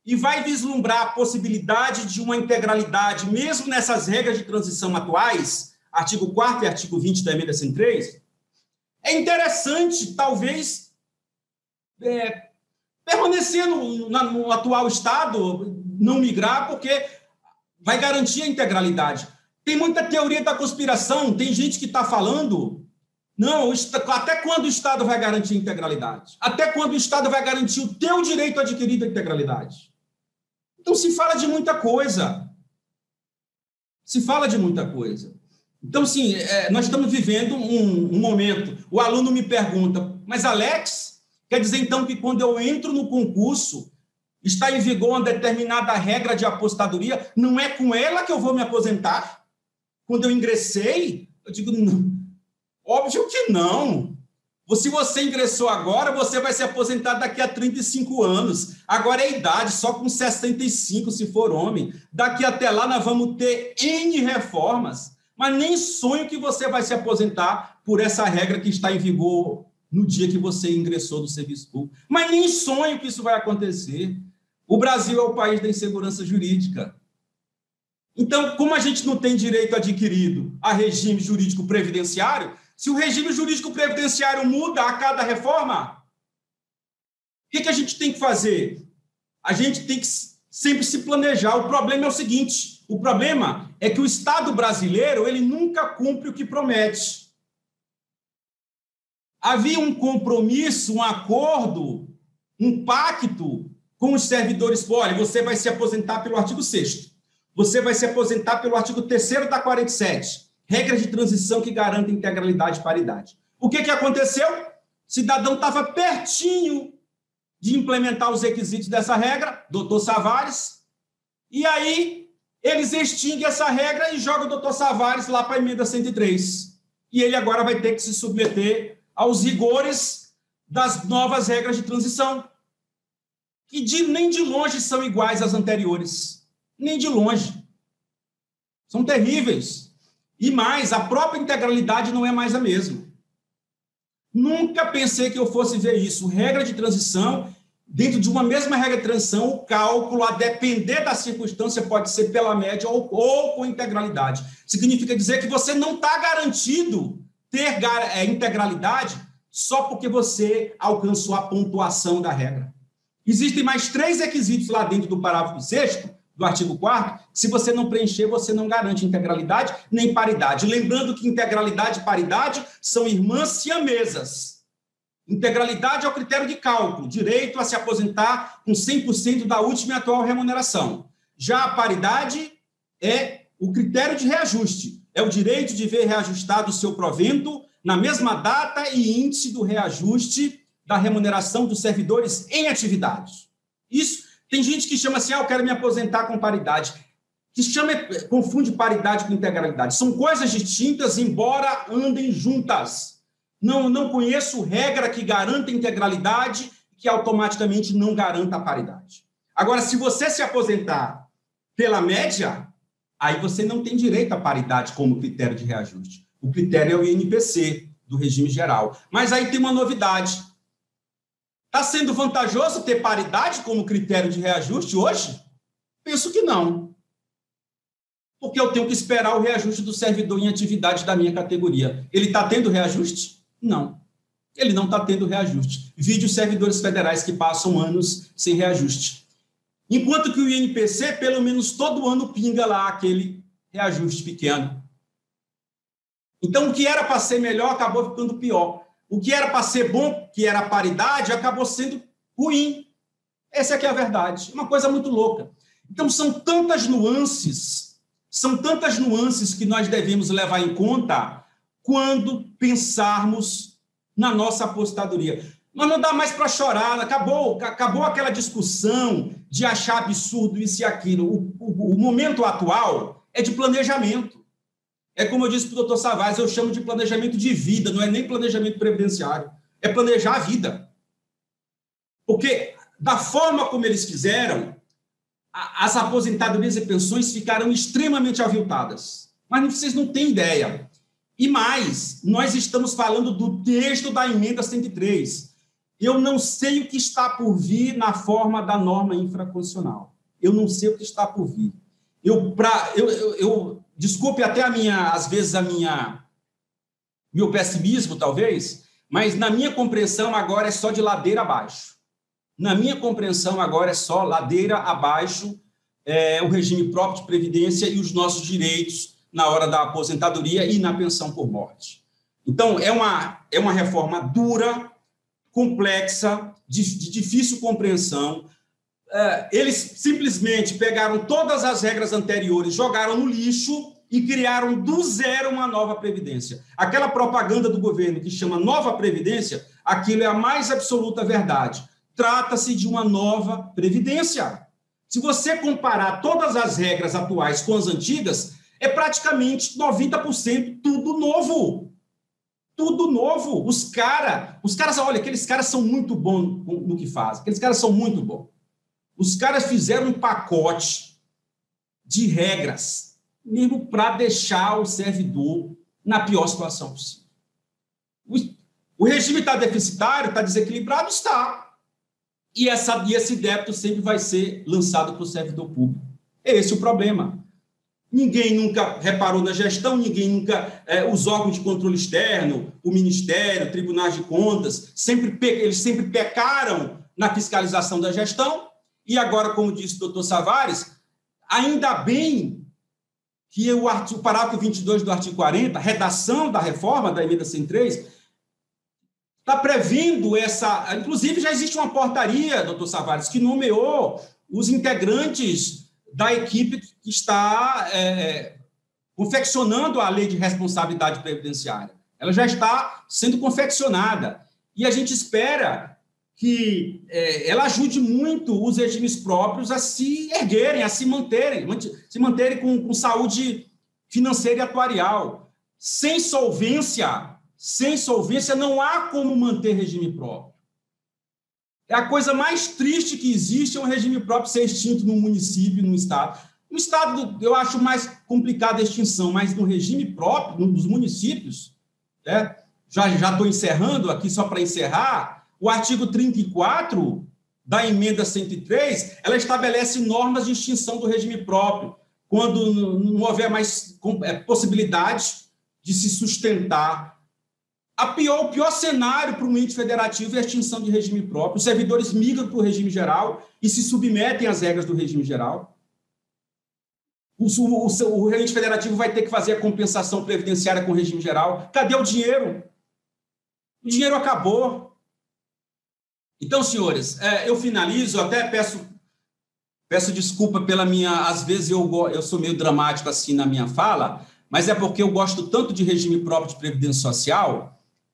e vai vislumbrar a possibilidade de uma integralidade, mesmo nessas regras de transição atuais, artigo quarto e artigo vinte da emenda cento e três, é interessante, talvez, é, permanecer no, na, no atual estado, não migrar, porque vai garantir a integralidade. Tem muita teoria da conspiração, tem gente que está falando, não, até quando o Estado vai garantir a integralidade? Até quando o Estado vai garantir o teu direito adquirido à integralidade? Então, se fala de muita coisa. Se fala de muita coisa. Então, sim, é, nós estamos vivendo um, um momento. O aluno me pergunta, mas, Alex, quer dizer, então, que quando eu entro no concurso, está em vigor uma determinada regra de apostadoria, não é com ela que eu vou me aposentar? Quando eu ingressei, eu digo, não, óbvio que não. Se você ingressou agora, você vai se aposentar daqui a trinta e cinco anos. Agora é idade, só com sessenta e cinco, se for homem. Daqui até lá, nós vamos ter N reformas. Mas nem sonho que você vai se aposentar por essa regra que está em vigor no dia que você ingressou no serviço público. Mas nem sonho que isso vai acontecer. O Brasil é o país da insegurança jurídica. Então, como a gente não tem direito adquirido a regime jurídico previdenciário, se o regime jurídico previdenciário muda a cada reforma, o que, que a gente tem que fazer? A gente tem que sempre se planejar. O problema é o seguinte, o problema é que o Estado brasileiro ele nunca cumpre o que promete. Havia um compromisso, um acordo, um pacto com os servidores. Olha, você vai se aposentar pelo artigo sexto. Você vai se aposentar pelo artigo terceiro da quarenta e sete. Regras de transição que garantem integralidade e paridade. O que, que aconteceu? O cidadão estava pertinho de implementar os requisitos dessa regra, doutor Savares, e aí eles extinguem essa regra e jogam o doutor Savares lá para a emenda cento e três. E ele agora vai ter que se submeter aos rigores das novas regras de transição, que de, nem de longe são iguais às anteriores. Nem de longe. São terríveis. E mais, a própria integralidade não é mais a mesma. Nunca pensei que eu fosse ver isso. Regra de transição, dentro de uma mesma regra de transição, o cálculo, a depender da circunstância, pode ser pela média ou, ou com integralidade. Significa dizer que você não está garantido ter é, integralidade só porque você alcançou a pontuação da regra. Existem mais três requisitos lá dentro do parágrafo sexto do artigo quarto, que se você não preencher, você não garante integralidade nem paridade. Lembrando que integralidade e paridade são irmãs siamesas. Integralidade é o critério de cálculo, direito a se aposentar com cem por cento da última e atual remuneração. Já a paridade é o critério de reajuste, é o direito de ver reajustado o seu provento na mesma data e índice do reajuste da remuneração dos servidores em atividades. Isso. Tem gente que chama assim, ah, eu quero me aposentar com paridade. Que chama, confunde paridade com integralidade. São coisas distintas, embora andem juntas. Não, não conheço regra que garanta integralidade que automaticamente não garanta a paridade. Agora, se você se aposentar pela média, aí você não tem direito à paridade como critério de reajuste. O critério é o I N P C, do regime geral. Mas aí tem uma novidade. Está sendo vantajoso ter paridade como critério de reajuste hoje? Penso que não. Porque eu tenho que esperar o reajuste do servidor em atividade da minha categoria. Ele está tendo reajuste? Não. Ele não está tendo reajuste. Vide os servidores federais que passam anos sem reajuste. Enquanto que o I N P C, pelo menos todo ano, pinga lá aquele reajuste pequeno. Então, o que era para ser melhor acabou ficando pior. O que era para ser bom, que era a paridade, acabou sendo ruim. Essa é que é a verdade. Uma coisa muito louca. Então, são tantas nuances, são tantas nuances que nós devemos levar em conta quando pensarmos na nossa apostadoria. Mas não dá mais para chorar, acabou, acabou aquela discussão de achar absurdo isso e aquilo. O, o, o momento atual é de planejamento. É como eu disse para o doutor Savares, eu chamo de planejamento de vida, não é nem planejamento previdenciário, é planejar a vida. Porque, da forma como eles fizeram, as aposentadorias e pensões ficaram extremamente aviltadas. Mas vocês não têm ideia. E mais, nós estamos falando do texto da emenda cento e três. Eu não sei o que está por vir na forma da norma infraconstitucional. Eu não sei o que está por vir. Eu, pra, eu, eu, eu desculpe até a minha, às vezes, a minha, meu pessimismo, talvez, mas na minha compreensão agora é só de ladeira abaixo. Na minha compreensão agora é só ladeira abaixo é, o regime próprio de previdência e os nossos direitos na hora da aposentadoria e na pensão por morte. Então, é uma, é uma reforma dura, complexa, de, de difícil compreensão. É, eles simplesmente pegaram todas as regras anteriores, jogaram no lixo e criaram do zero uma nova Previdência. Aquela propaganda do governo que chama nova Previdência, aquilo é a mais absoluta verdade. Trata-se de uma nova Previdência. Se você comparar todas as regras atuais com as antigas, é praticamente noventa por cento tudo novo. Tudo novo. Os caras, os caras, olha, aqueles caras são muito bons no que fazem. Aqueles caras são muito bons. Os caras fizeram um pacote de regras, mesmo para deixar o servidor na pior situação possível. O, o regime está deficitário, está desequilibrado? Está. E, essa, e esse débito sempre vai ser lançado para o servidor público. É esse o problema. Ninguém nunca reparou na gestão, ninguém nunca... É, os órgãos de controle externo, o Ministério, tribunais de contas, sempre, eles sempre pecaram na fiscalização da gestão. E agora, como disse o doutor Savares, ainda bem que o, artigo, o parágrafo vinte e dois do artigo quarenta, redação da reforma da emenda cento e três, está prevendo essa... Inclusive, já existe uma portaria, doutor Savares, que nomeou os integrantes da equipe que está é, confeccionando a lei de responsabilidade previdenciária. Ela já está sendo confeccionada. E a gente espera que é, ela ajude muito os regimes próprios a se erguerem, a se manterem, se manterem com, com saúde financeira e atuarial. Sem solvência, sem solvência não há como manter regime próprio. É a coisa mais triste que existe é um regime próprio ser extinto num município, num estado. No estado, eu acho mais complicada a extinção, mas no regime próprio, nos municípios, né, já já estou encerrando aqui, só para encerrar, o artigo trinta e quatro da emenda cento e três, ela estabelece normas de extinção do regime próprio, quando não houver mais possibilidade de se sustentar. A pior, o pior cenário para um ente federativo é a extinção de regime próprio. Os servidores migram para o regime geral e se submetem às regras do regime geral. O, o, o, o ente federativo vai ter que fazer a compensação previdenciária com o regime geral. Cadê o dinheiro? O dinheiro acabou. Então, senhores, é, eu finalizo, até peço, peço desculpa pela minha... Às vezes eu, eu sou meio dramático assim na minha fala, mas é porque eu gosto tanto de regime próprio de previdência social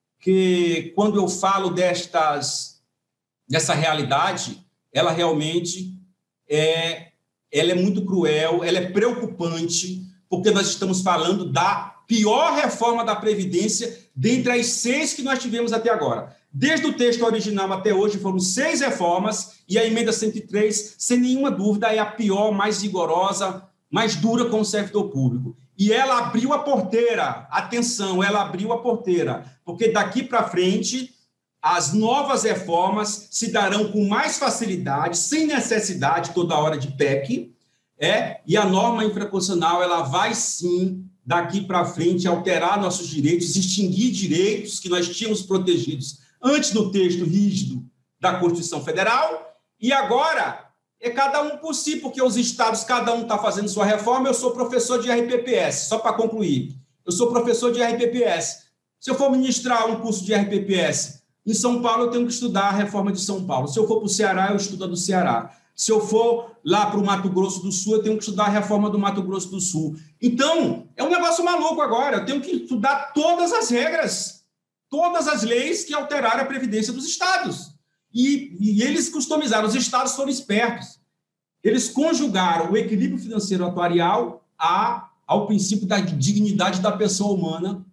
que, quando eu falo destas, dessa realidade, ela realmente é, ela é muito cruel, ela é preocupante, porque nós estamos falando da pior reforma da Previdência dentre as seis que nós tivemos até agora. Desde o texto original até hoje foram seis reformas, e a emenda cento e três, sem nenhuma dúvida, é a pior, mais rigorosa, mais dura com o servidor público. E ela abriu a porteira, atenção, ela abriu a porteira, porque daqui para frente as novas reformas se darão com mais facilidade, sem necessidade toda hora de P E C, é, e a norma infraconstitucional ela vai sim, daqui para frente, alterar nossos direitos, extinguir direitos que nós tínhamos protegidos antes do texto rígido da Constituição Federal, e agora é cada um por si, porque os estados, cada um está fazendo sua reforma. Eu sou professor de R P P S, só para concluir. Eu sou professor de R P P S. Se eu for ministrar um curso de R P P S em São Paulo, eu tenho que estudar a reforma de São Paulo. Se eu for para o Ceará, eu estudo a do Ceará. Se eu for lá para o Mato Grosso do Sul, eu tenho que estudar a reforma do Mato Grosso do Sul. Então, é um negócio maluco agora. Eu tenho que estudar todas as regras, todas as leis que alteraram a Previdência dos estados. E, e eles customizaram, os estados foram espertos. Eles conjugaram o equilíbrio financeiro atuarial a, ao princípio da dignidade da pessoa humana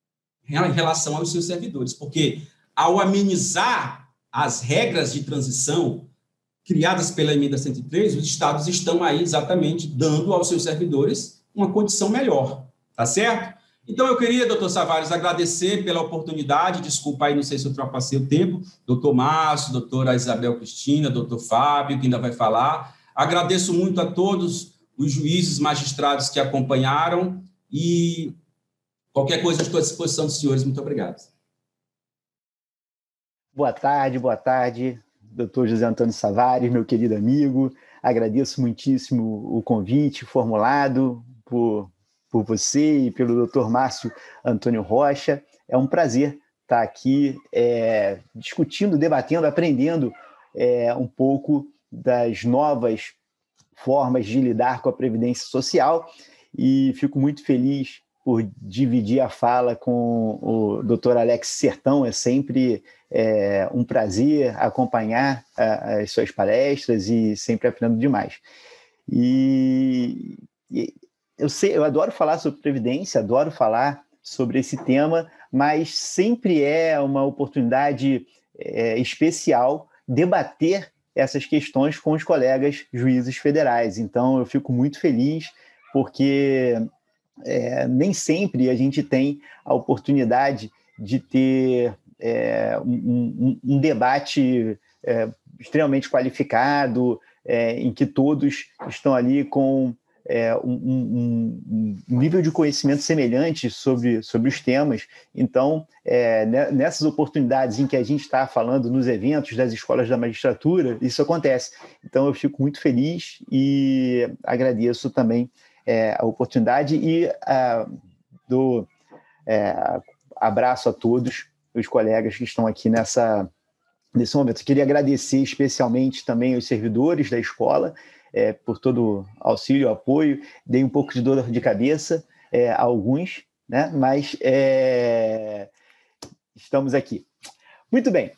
em relação aos seus servidores, porque ao amenizar as regras de transição criadas pela emenda cento e três, os estados estão aí exatamente dando aos seus servidores uma condição melhor, tá certo? Então, eu queria, doutor Savares, agradecer pela oportunidade, desculpa aí, não sei se eu ultrapassei o tempo, doutor Márcio, doutora Isabel Cristina, doutor Fábio, que ainda vai falar. Agradeço muito a todos os juízes, magistrados que acompanharam e qualquer coisa, estou à disposição dos senhores. Muito obrigado. Boa tarde, boa tarde, doutor José Antônio Savares, meu querido amigo. Agradeço muitíssimo o convite formulado por, por você e pelo doutor Márcio Antônio Rocha. É um prazer estar aqui é, discutindo, debatendo, aprendendo é, um pouco das novas formas de lidar com a Previdência Social e fico muito feliz por dividir a fala com o doutor Alex Sertão. É sempre é, um prazer acompanhar a, as suas palestras e sempre aprendo demais. E, e eu, sei, eu adoro falar sobre Previdência, adoro falar sobre esse tema, mas sempre é uma oportunidade é, especial debater essas questões com os colegas juízes federais. Então, eu fico muito feliz porque É, nem sempre a gente tem a oportunidade de ter é, um, um, um debate é, extremamente qualificado, é, em que todos estão ali com é, um, um, um nível de conhecimento semelhante sobre, sobre os temas. Então, é, nessas oportunidades em que a gente está falando nos eventos das escolas da magistratura, isso acontece. Então, eu fico muito feliz e agradeço também É, a oportunidade e uh, do é, abraço a todos os colegas que estão aqui nessa, nesse momento. Eu queria agradecer especialmente também os servidores da escola é, por todo o auxílio, apoio. Dei um pouco de dor de cabeça é, a alguns, né? Mas é, estamos aqui. Muito bem.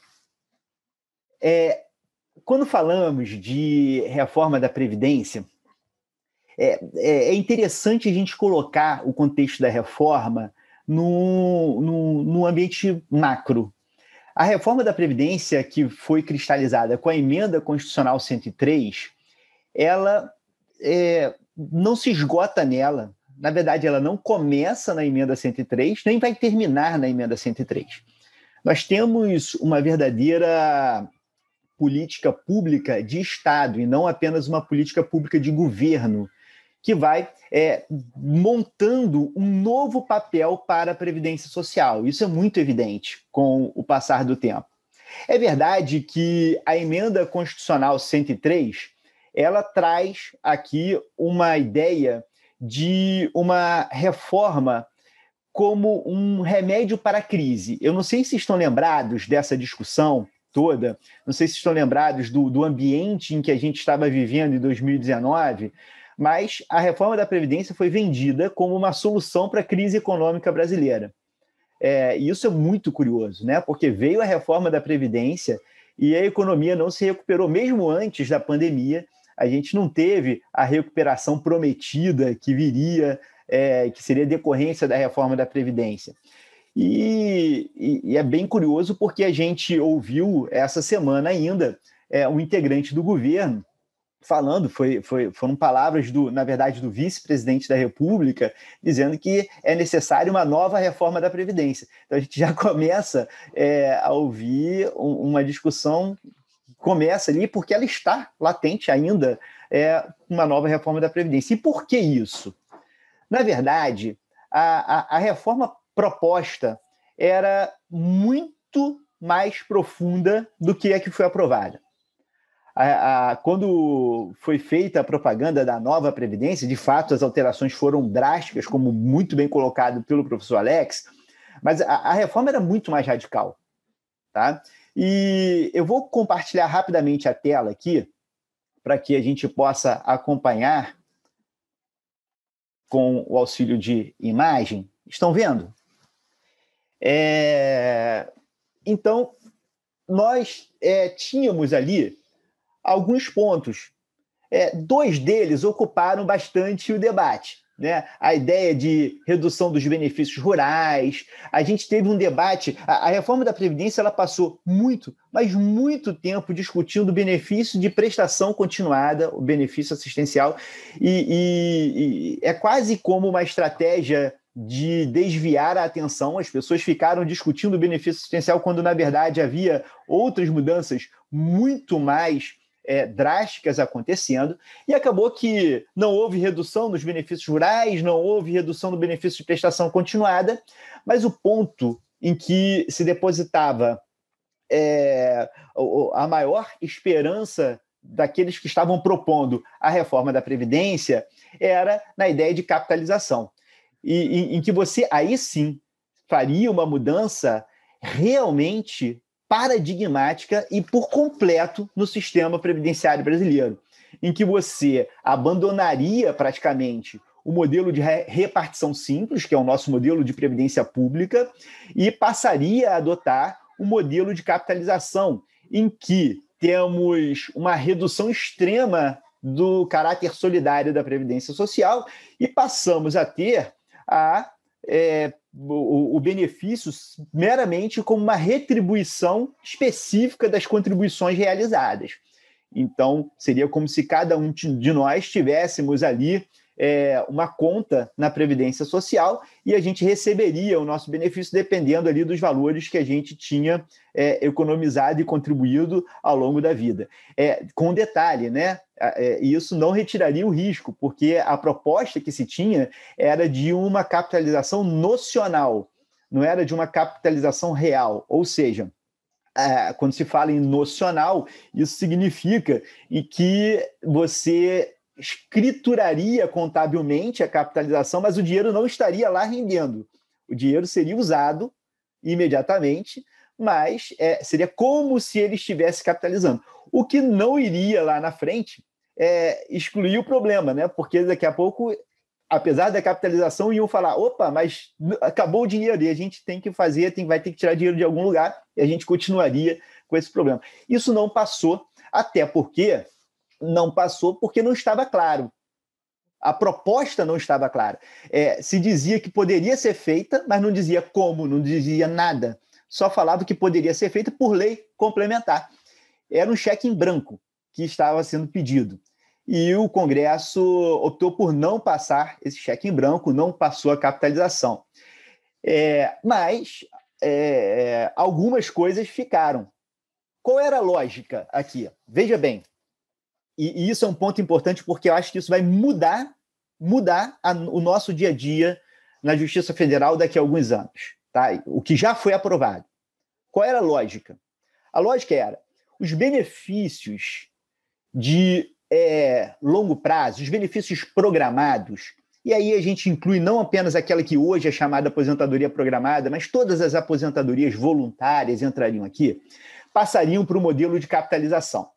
É, quando falamos de reforma da Previdência, É, é interessante a gente colocar o contexto da reforma no, no, no ambiente macro. A reforma da Previdência, que foi cristalizada com a Emenda Constitucional cento e três, ela é, não se esgota nela. Na verdade, ela não começa na Emenda cento e três, nem vai terminar na Emenda cento e três. Nós temos uma verdadeira política pública de Estado e não apenas uma política pública de governo, que vai é, montando um novo papel para a Previdência Social. Isso é muito evidente com o passar do tempo. É verdade que a Emenda Constitucional cento e três, ela traz aqui uma ideia de uma reforma como um remédio para a crise. Eu não sei se estão lembrados dessa discussão toda, não sei se estão lembrados do, do ambiente em que a gente estava vivendo em dois mil e dezenove, mas a reforma da Previdência foi vendida como uma solução para a crise econômica brasileira. É, e isso é muito curioso, né? Porque veio a reforma da Previdência e a economia não se recuperou, mesmo antes da pandemia. A gente não teve a recuperação prometida que viria, é, que seria decorrência da reforma da Previdência. E, e, e é bem curioso porque a gente ouviu essa semana ainda é, um integrante do governo falando, foi, foi, foram palavras, do, na verdade, do vice-presidente da República, dizendo que é necessária uma nova reforma da Previdência. Então, a gente já começa é, a ouvir um, uma discussão, começa ali, porque ela está latente ainda, é, uma nova reforma da Previdência. E por que isso? Na verdade, a, a, a reforma proposta era muito mais profunda do que a que foi aprovada. A, a, quando foi feita a propaganda da nova Previdência, de fato as alterações foram drásticas, como muito bem colocado pelo professor Alex, mas a, a reforma era muito mais radical. Tá? E eu vou compartilhar rapidamente a tela aqui, para que a gente possa acompanhar com o auxílio de imagem. Estão vendo? É... Então, nós é, tínhamos ali alguns pontos. É, dois deles ocuparam bastante o debate, né? A ideia de redução dos benefícios rurais. A gente teve um debate, a, a reforma da Previdência ela passou muito, mas muito tempo discutindo o benefício de prestação continuada, o benefício assistencial, e, e, e é quase como uma estratégia de desviar a atenção. As pessoas ficaram discutindo o benefício assistencial quando, na verdade, havia outras mudanças muito mais é, drásticas acontecendo, e acabou que não houve redução nos benefícios rurais, não houve redução no benefício de prestação continuada, mas o ponto em que se depositava é, a maior esperança daqueles que estavam propondo a reforma da Previdência era na ideia de capitalização, e, em, em que você, aí sim, faria uma mudança realmente paradigmática e por completo no sistema previdenciário brasileiro, em que você abandonaria praticamente o modelo de repartição simples, que é o nosso modelo de previdência pública, e passaria a adotar o modelo de capitalização, em que temos uma redução extrema do caráter solidário da Previdência Social e passamos a ter a, é, o, o benefício meramente como uma retribuição específica das contribuições realizadas. Então, seria como se cada um de nós tivéssemos ali é, uma conta na Previdência Social e a gente receberia o nosso benefício dependendo ali dos valores que a gente tinha é, economizado e contribuído ao longo da vida. É, com detalhe, né? É, isso não retiraria o risco, porque a proposta que se tinha era de uma capitalização nocional, não era de uma capitalização real, ou seja, é, quando se fala em nocional, isso significa e que você escrituraria contabilmente a capitalização, mas o dinheiro não estaria lá rendendo. O dinheiro seria usado imediatamente, mas é, seria como se ele estivesse capitalizando. O que não iria lá na frente é excluir o problema, né? Porque daqui a pouco, apesar da capitalização, iam falar, opa, mas acabou o dinheiro e a gente tem que fazer, tem, vai ter que tirar dinheiro de algum lugar e a gente continuaria com esse problema. Isso não passou, até porque não passou porque não estava claro. A proposta não estava clara. É, se dizia que poderia ser feita, mas não dizia como, não dizia nada. Só falava que poderia ser feita por lei complementar. Era um cheque em branco que estava sendo pedido. E o Congresso optou por não passar esse cheque em branco, não passou a capitalização. É, mas é, algumas coisas ficaram. Qual era a lógica aqui? Veja bem, e, e isso é um ponto importante porque eu acho que isso vai mudar, mudar a, o nosso dia a dia na Justiça Federal daqui a alguns anos. Tá? O que já foi aprovado. Qual era a lógica? A lógica era os benefícios de é, longo prazo, os benefícios programados, e aí a gente inclui não apenas aquela que hoje é chamada aposentadoria programada, mas todas as aposentadorias voluntárias entrariam aqui, passariam para o modelo de capitalização.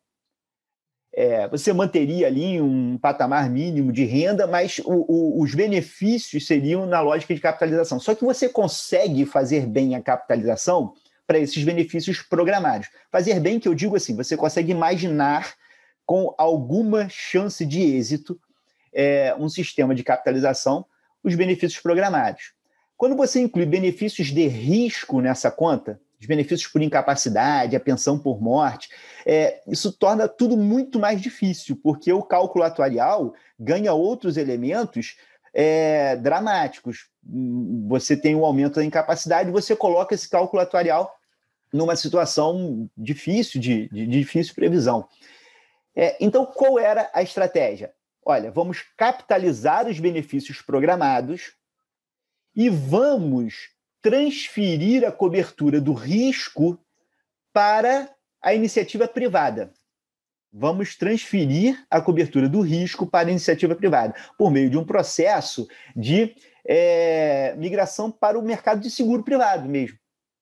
É, você manteria ali um patamar mínimo de renda, mas o, o, os benefícios seriam na lógica de capitalização. Só que você consegue fazer bem a capitalização para esses benefícios programados. Fazer bem, que eu digo assim, você consegue imaginar com alguma chance de êxito é, um sistema de capitalização, os benefícios programados. Quando você inclui benefícios de risco nessa conta, os benefícios por incapacidade, a pensão por morte, é, isso torna tudo muito mais difícil, porque o cálculo atuarial ganha outros elementos é, dramáticos. Você tem um aumento da incapacidade, você coloca esse cálculo atuarial numa situação difícil, de, de, de difícil previsão. É, então, qual era a estratégia? Olha, vamos capitalizar os benefícios programados e vamos transferir a cobertura do risco para a iniciativa privada. Vamos transferir a cobertura do risco para a iniciativa privada, por meio de um processo de é, migração para o mercado de seguro privado mesmo.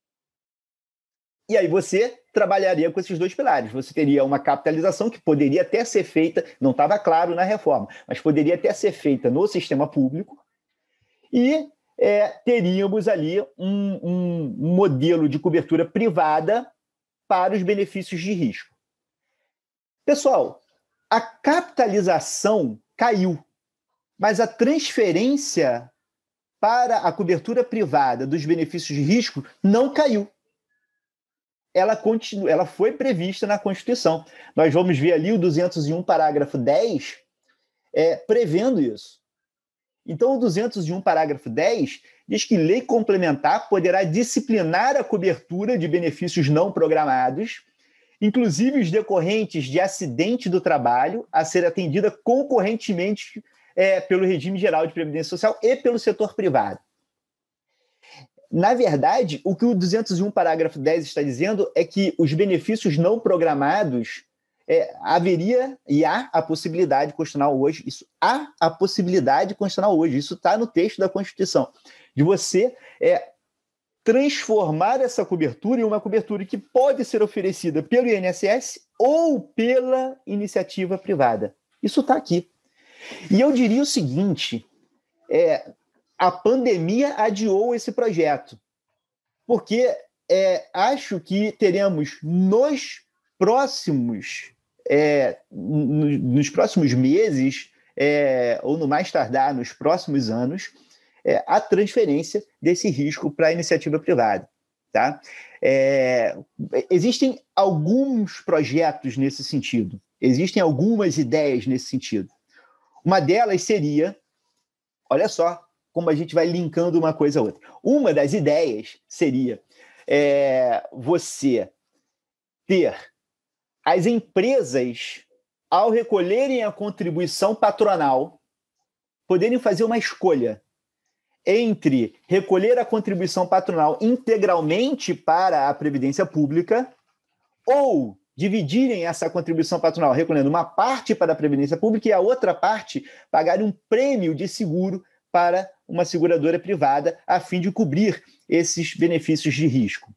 E aí você trabalharia com esses dois pilares. Você teria uma capitalização que poderia até ser feita, não estava claro na reforma, mas poderia até ser feita no sistema público e é, teríamos ali um, um modelo de cobertura privada para os benefícios de risco. Pessoal, a capitalização caiu, mas a transferência para a cobertura privada dos benefícios de risco não caiu. Ela, continua, ela foi prevista na Constituição. Nós vamos ver ali o duzentos e um, parágrafo dez, é, prevendo isso. Então, o duzentos e um, parágrafo dez, diz que lei complementar poderá disciplinar a cobertura de benefícios não programados, inclusive os decorrentes de acidente do trabalho, a ser atendida concorrentemente é, pelo regime geral de previdência social e pelo setor privado. Na verdade, o que o duzentos e um, parágrafo dez está dizendo é que os benefícios não programados é, haveria e há a possibilidade constitucional hoje, isso há a possibilidade constitucional hoje, isso está no texto da Constituição, de você é, transformar essa cobertura em uma cobertura que pode ser oferecida pelo I N S S ou pela iniciativa privada. Isso está aqui. E eu diria o seguinte, é, a pandemia adiou esse projeto, porque é, acho que teremos nos próximos, é, nos próximos meses, é, ou no mais tardar, nos próximos anos, é, a transferência desse risco para a iniciativa privada. Tá? É, existem alguns projetos nesse sentido, existem algumas ideias nesse sentido. Uma delas seria, olha só como a gente vai linkando uma coisa a outra. Uma das ideias seria é, você ter as empresas, ao recolherem a contribuição patronal, poderem fazer uma escolha entre recolher a contribuição patronal integralmente para a Previdência Pública ou dividirem essa contribuição patronal recolhendo uma parte para a Previdência Pública e a outra parte pagarem um prêmio de seguro para uma seguradora privada a fim de cobrir esses benefícios de risco.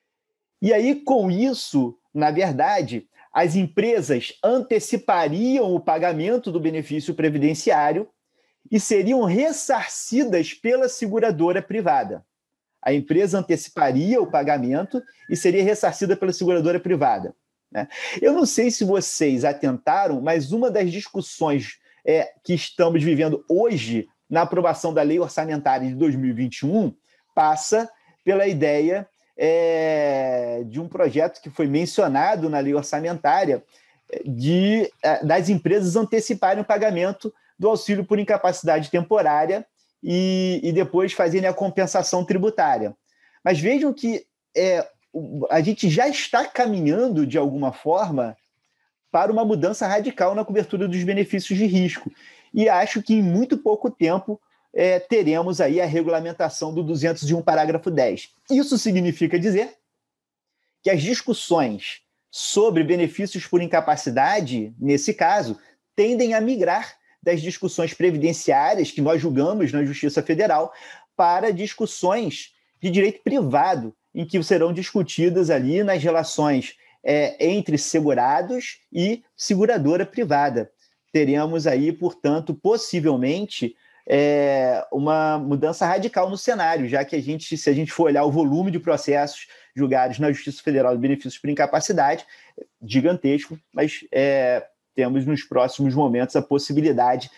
E aí, com isso, na verdade, as empresas antecipariam o pagamento do benefício previdenciário e seriam ressarcidas pela seguradora privada. A empresa anteciparia o pagamento e seria ressarcida pela seguradora privada. Né? Eu não sei se vocês atentaram, mas uma das discussões é, que estamos vivendo hoje na aprovação da Lei Orçamentária de dois mil e vinte e um passa pela ideia é, de um projeto que foi mencionado na Lei Orçamentária de, das empresas anteciparem o pagamento do auxílio por incapacidade temporária e, e depois fazerem a compensação tributária. Mas vejam que é, a gente já está caminhando, de alguma forma, para uma mudança radical na cobertura dos benefícios de risco. E acho que em muito pouco tempo é, teremos aí a regulamentação do duzentos e um, parágrafo dez. Isso significa dizer que as discussões sobre benefícios por incapacidade, nesse caso, tendem a migrar das discussões previdenciárias que nós julgamos na Justiça Federal para discussões de direito privado, em que serão discutidas ali nas relações é, entre segurados e seguradora privada. Teremos aí, portanto, possivelmente, é, uma mudança radical no cenário, já que a gente, se a gente for olhar o volume de processos julgados na Justiça Federal de benefícios por incapacidade, gigantesco, mas é, temos nos próximos momentos a possibilidade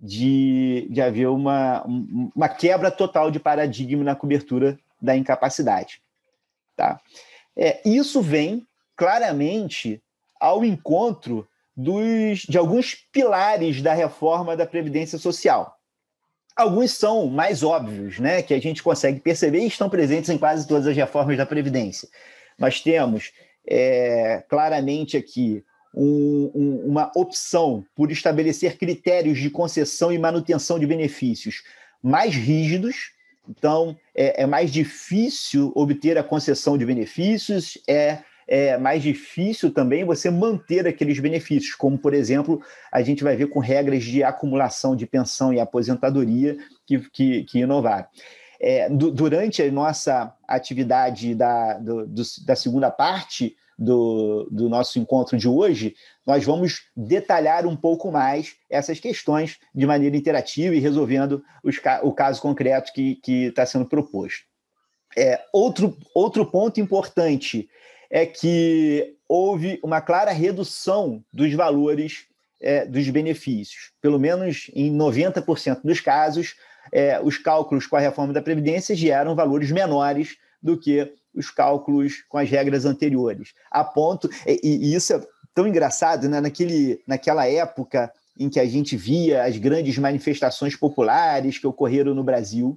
de, de haver uma, uma quebra total de paradigma na cobertura da incapacidade. Tá? É, isso vem claramente ao encontro dos, de alguns pilares da reforma da Previdência Social. Alguns são mais óbvios, né, que a gente consegue perceber e estão presentes em quase todas as reformas da Previdência. Nós temos é, claramente aqui um, um, uma opção por estabelecer critérios de concessão e manutenção de benefícios mais rígidos. Então, é, é mais difícil obter a concessão de benefícios, é, é mais difícil também você manter aqueles benefícios, como, por exemplo, a gente vai ver com regras de acumulação de pensão e aposentadoria que, que, que inovaram. É, du, durante a nossa atividade da, do, do, da segunda parte do, do nosso encontro de hoje, nós vamos detalhar um pouco mais essas questões de maneira interativa e resolvendo os, o caso concreto que está sendo proposto. É, outro, outro ponto importante é que houve uma clara redução dos valores é, dos benefícios. Pelo menos em noventa por cento dos casos, é, os cálculos com a reforma da Previdência geram valores menores do que os cálculos com as regras anteriores. A ponto, e, e isso é tão engraçado, né? Naquele, naquela época em que a gente via as grandes manifestações populares que ocorreram no Brasil,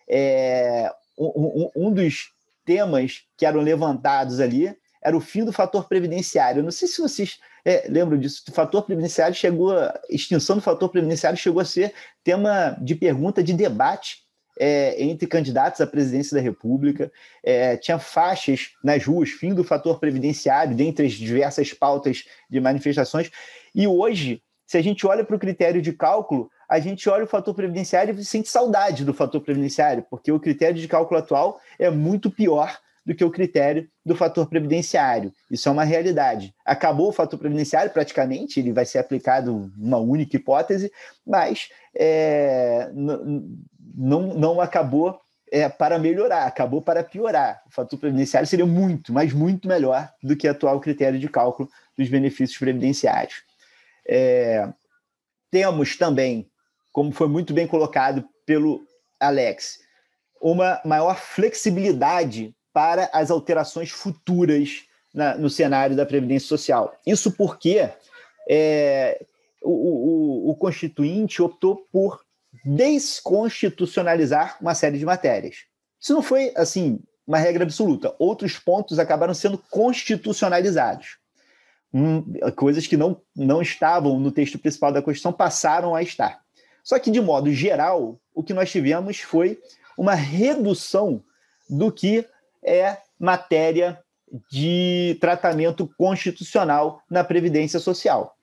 é, um, um, um dos temas que eram levantados ali era o fim do fator previdenciário. Eu não sei se vocês é, lembram disso. O fator previdenciário chegou, a extinção do fator previdenciário chegou a ser tema de pergunta, de debate é, entre candidatos à presidência da República. É, tinha faixas nas ruas, fim do fator previdenciário, dentre as diversas pautas de manifestações. E hoje, se a gente olha para o critério de cálculo, a gente olha o fator previdenciário e sente saudade do fator previdenciário, porque o critério de cálculo atual é muito pior do que o critério do fator previdenciário. Isso é uma realidade. Acabou o fator previdenciário, praticamente, ele vai ser aplicado uma única hipótese, mas é, não, não acabou é, para melhorar, acabou para piorar. O fator previdenciário seria muito, mas muito melhor do que o atual critério de cálculo dos benefícios previdenciários. É, temos também, como foi muito bem colocado pelo Alex, uma maior flexibilidade para as alterações futuras na, no cenário da Previdência Social. Isso porque é, o, o, o Constituinte optou por desconstitucionalizar uma série de matérias. Isso não foi, assim, uma regra absoluta. Outros pontos acabaram sendo constitucionalizados. Hum, coisas que não, não estavam no texto principal da Constituição passaram a estar. Só que, de modo geral, o que nós tivemos foi uma redução do que é matéria de tratamento constitucional na Previdência Social.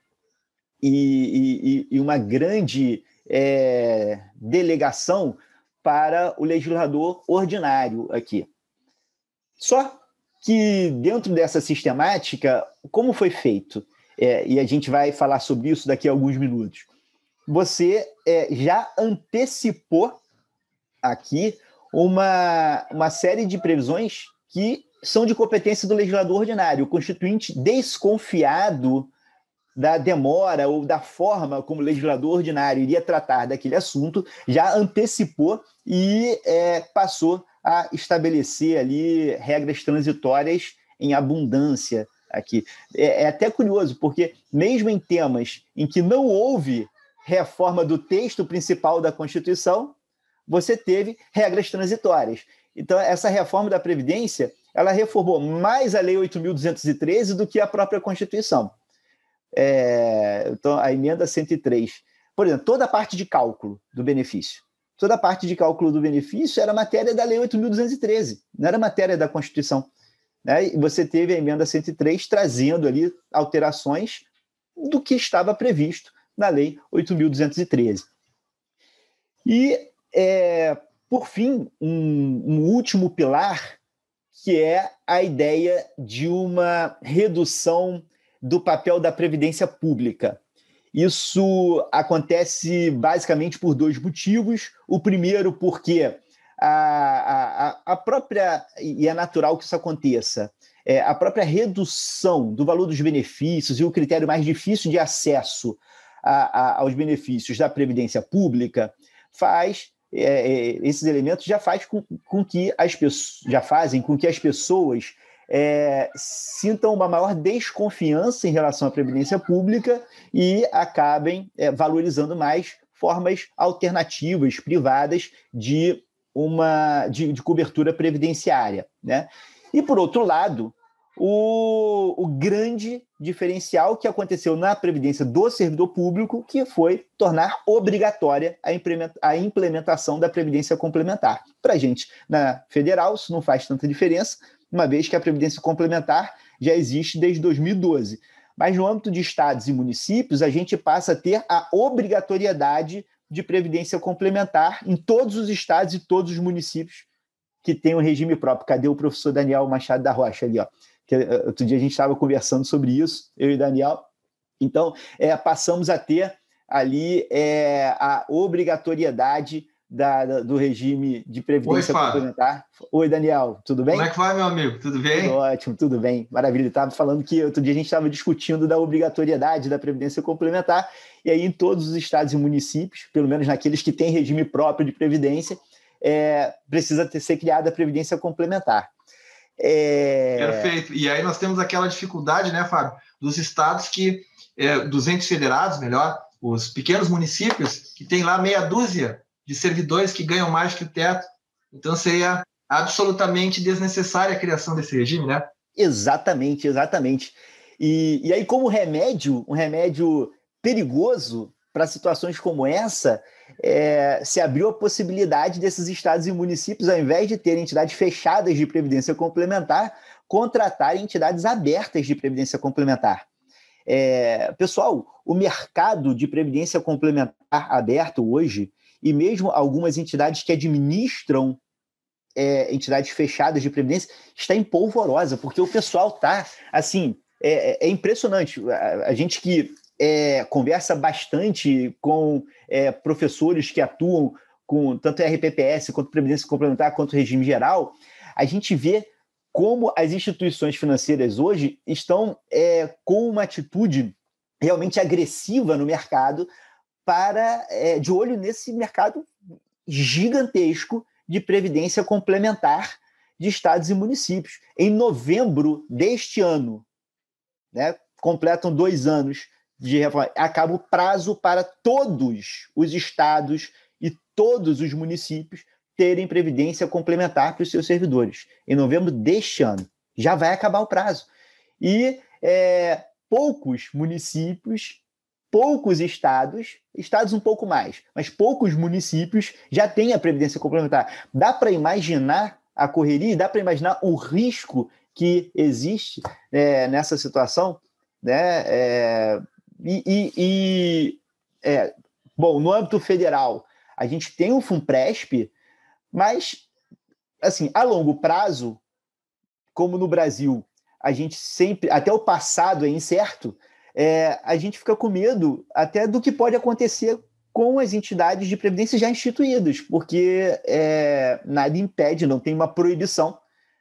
E, e, e uma grande é, delegação para o legislador ordinário aqui. Só que, dentro dessa sistemática, como foi feito? É, e a gente vai falar sobre isso daqui a alguns minutos. Você é, já antecipou aqui uma, uma série de previsões que são de competência do legislador ordinário. O Constituinte, desconfiado da demora ou da forma como o legislador ordinário iria tratar daquele assunto, já antecipou e é, passou a estabelecer ali regras transitórias em abundância aqui. É, é até curioso, porque mesmo em temas em que não houve reforma do texto principal da Constituição, você teve regras transitórias. Então, essa reforma da Previdência, ela reformou mais a Lei oito mil duzentos e treze do que a própria Constituição. É, então, a emenda cento e três. Por exemplo, toda a parte de cálculo do benefício. Toda a parte de cálculo do benefício era matéria da Lei oito mil duzentos e treze, não era matéria da Constituição. Né? E você teve a emenda cento e três trazendo ali alterações do que estava previsto na Lei oito mil duzentos e treze. E, é, por fim, um, um último pilar, que é a ideia de uma redução do papel da Previdência Pública. Isso acontece basicamente por dois motivos. O primeiro, porque a, a, a própria, e é natural que isso aconteça, é, a própria redução do valor dos benefícios e o critério mais difícil de acesso a, a, aos benefícios da Previdência Pública faz, é, esses elementos já, faz com, com que as pessoas, já fazem com que as pessoas É, sintam uma maior desconfiança em relação à Previdência Pública e acabem é, valorizando mais formas alternativas, privadas, de, uma, de, de cobertura previdenciária. Né? E, por outro lado, o, o grande diferencial que aconteceu na Previdência do servidor público, que foi tornar obrigatória a implementação da Previdência Complementar. Para a gente, na federal, isso não faz tanta diferença, uma vez que a Previdência Complementar já existe desde dois mil e doze. Mas no âmbito de estados e municípios, a gente passa a ter a obrigatoriedade de Previdência Complementar em todos os estados e todos os municípios que têm um regime próprio. Cadê o professor Daniel Machado da Rocha ali? Ó? Que, outro dia a gente estava conversando sobre isso, eu e o Daniel. Então, é, passamos a ter ali é, a obrigatoriedade Da, da, do regime de previdência Oi, complementar. Oi, Daniel, tudo bem? Como é que vai, meu amigo? Tudo bem? Tudo ótimo, tudo bem. Maravilha. Estava falando que outro dia a gente estava discutindo da obrigatoriedade da previdência complementar, e aí em todos os estados e municípios, pelo menos naqueles que têm regime próprio de previdência, é, precisa ter, ser criada a previdência complementar. É... Perfeito. E aí nós temos aquela dificuldade, né, Fábio, dos estados que, é, dos entes federados, melhor, os pequenos municípios, que tem lá meia dúzia de servidores que ganham mais que o teto, Então seria absolutamente desnecessária a criação desse regime, né? Exatamente, exatamente. E, e aí, como remédio, um remédio perigoso para situações como essa, é, se abriu a possibilidade desses estados e municípios, ao invés de terem entidades fechadas de previdência complementar, contratarem entidades abertas de previdência complementar. É, pessoal, o mercado de previdência complementar aberto hoje, e mesmo algumas entidades que administram é, entidades fechadas de previdência, está em polvorosa, porque o pessoal está, assim, é, é impressionante. A, a gente que é, conversa bastante com é, professores que atuam com tanto R P P S, quanto Previdência Complementar, quanto regime geral, a gente vê como as instituições financeiras hoje estão é, com uma atitude realmente agressiva no mercado, para é, de olho nesse mercado gigantesco de previdência complementar de estados e municípios. Em novembro deste ano, né, completam dois anos de reforma, acaba o prazo para todos os estados e todos os municípios terem previdência complementar para os seus servidores. Em novembro deste ano, já vai acabar o prazo. E é, poucos municípios, poucos estados, estados um pouco mais, mas poucos municípios já têm a previdência complementar. Dá para imaginar a correria, dá para imaginar o risco que existe é, nessa situação, né? É, e, e, e é, bom, no âmbito federal, a gente tem o FUNPRESP, mas, assim, a longo prazo, como no Brasil, a gente sempre, até o passado é incerto, é, a gente fica com medo até do que pode acontecer com as entidades de previdência já instituídas, porque é, nada impede, não tem uma proibição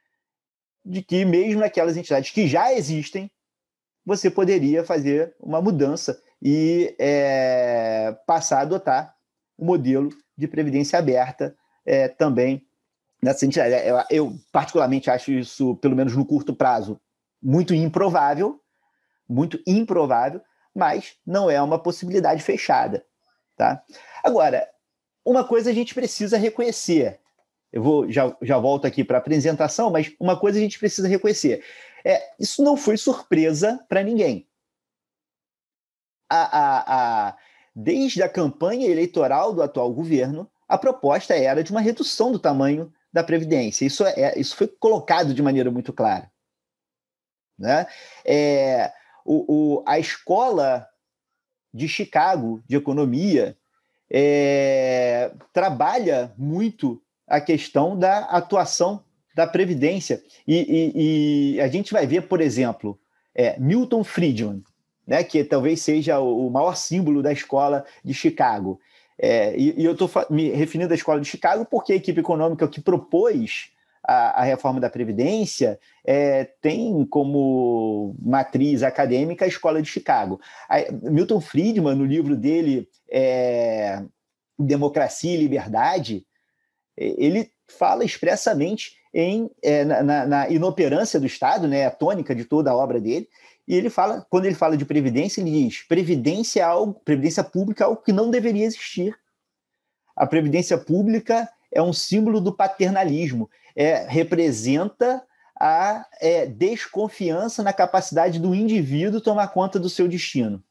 de que mesmo naquelas entidades que já existem, você poderia fazer uma mudança e é, passar a adotar o modelo de previdência aberta é, também nessa entidade. Eu, eu, particularmente, acho isso, pelo menos no curto prazo, muito improvável, muito improvável, mas não é uma possibilidade fechada. Tá? Agora, uma coisa a gente precisa reconhecer, eu vou, já, já volto aqui para a apresentação, mas uma coisa a gente precisa reconhecer, é, isso não foi surpresa para ninguém. A, a, a, desde a campanha eleitoral do atual governo, a proposta era de uma redução do tamanho da Previdência. Isso, é, isso foi colocado de maneira muito clara. Né? É, o, o, a escola de Chicago, de economia, é, trabalha muito a questão da atuação da Previdência. E, e, e a gente vai ver, por exemplo, é, Milton Friedman, né, que talvez seja o maior símbolo da escola de Chicago. É, e, e eu estou me referindo à escola de Chicago porque a equipe econômica que propôs a, a reforma da Previdência é, tem como matriz acadêmica a escola de Chicago. A, Milton Friedman, no livro dele, é, Democracia e Liberdade, ele fala expressamente em, é, na, na inoperância do Estado, né, a tônica de toda a obra dele, e ele fala, quando ele fala de previdência, ele diz: previdência, é algo, previdência pública é algo que não deveria existir. A previdência pública é um símbolo do paternalismo, é, representa a é, desconfiança na capacidade do indivíduo tomar conta do seu destino.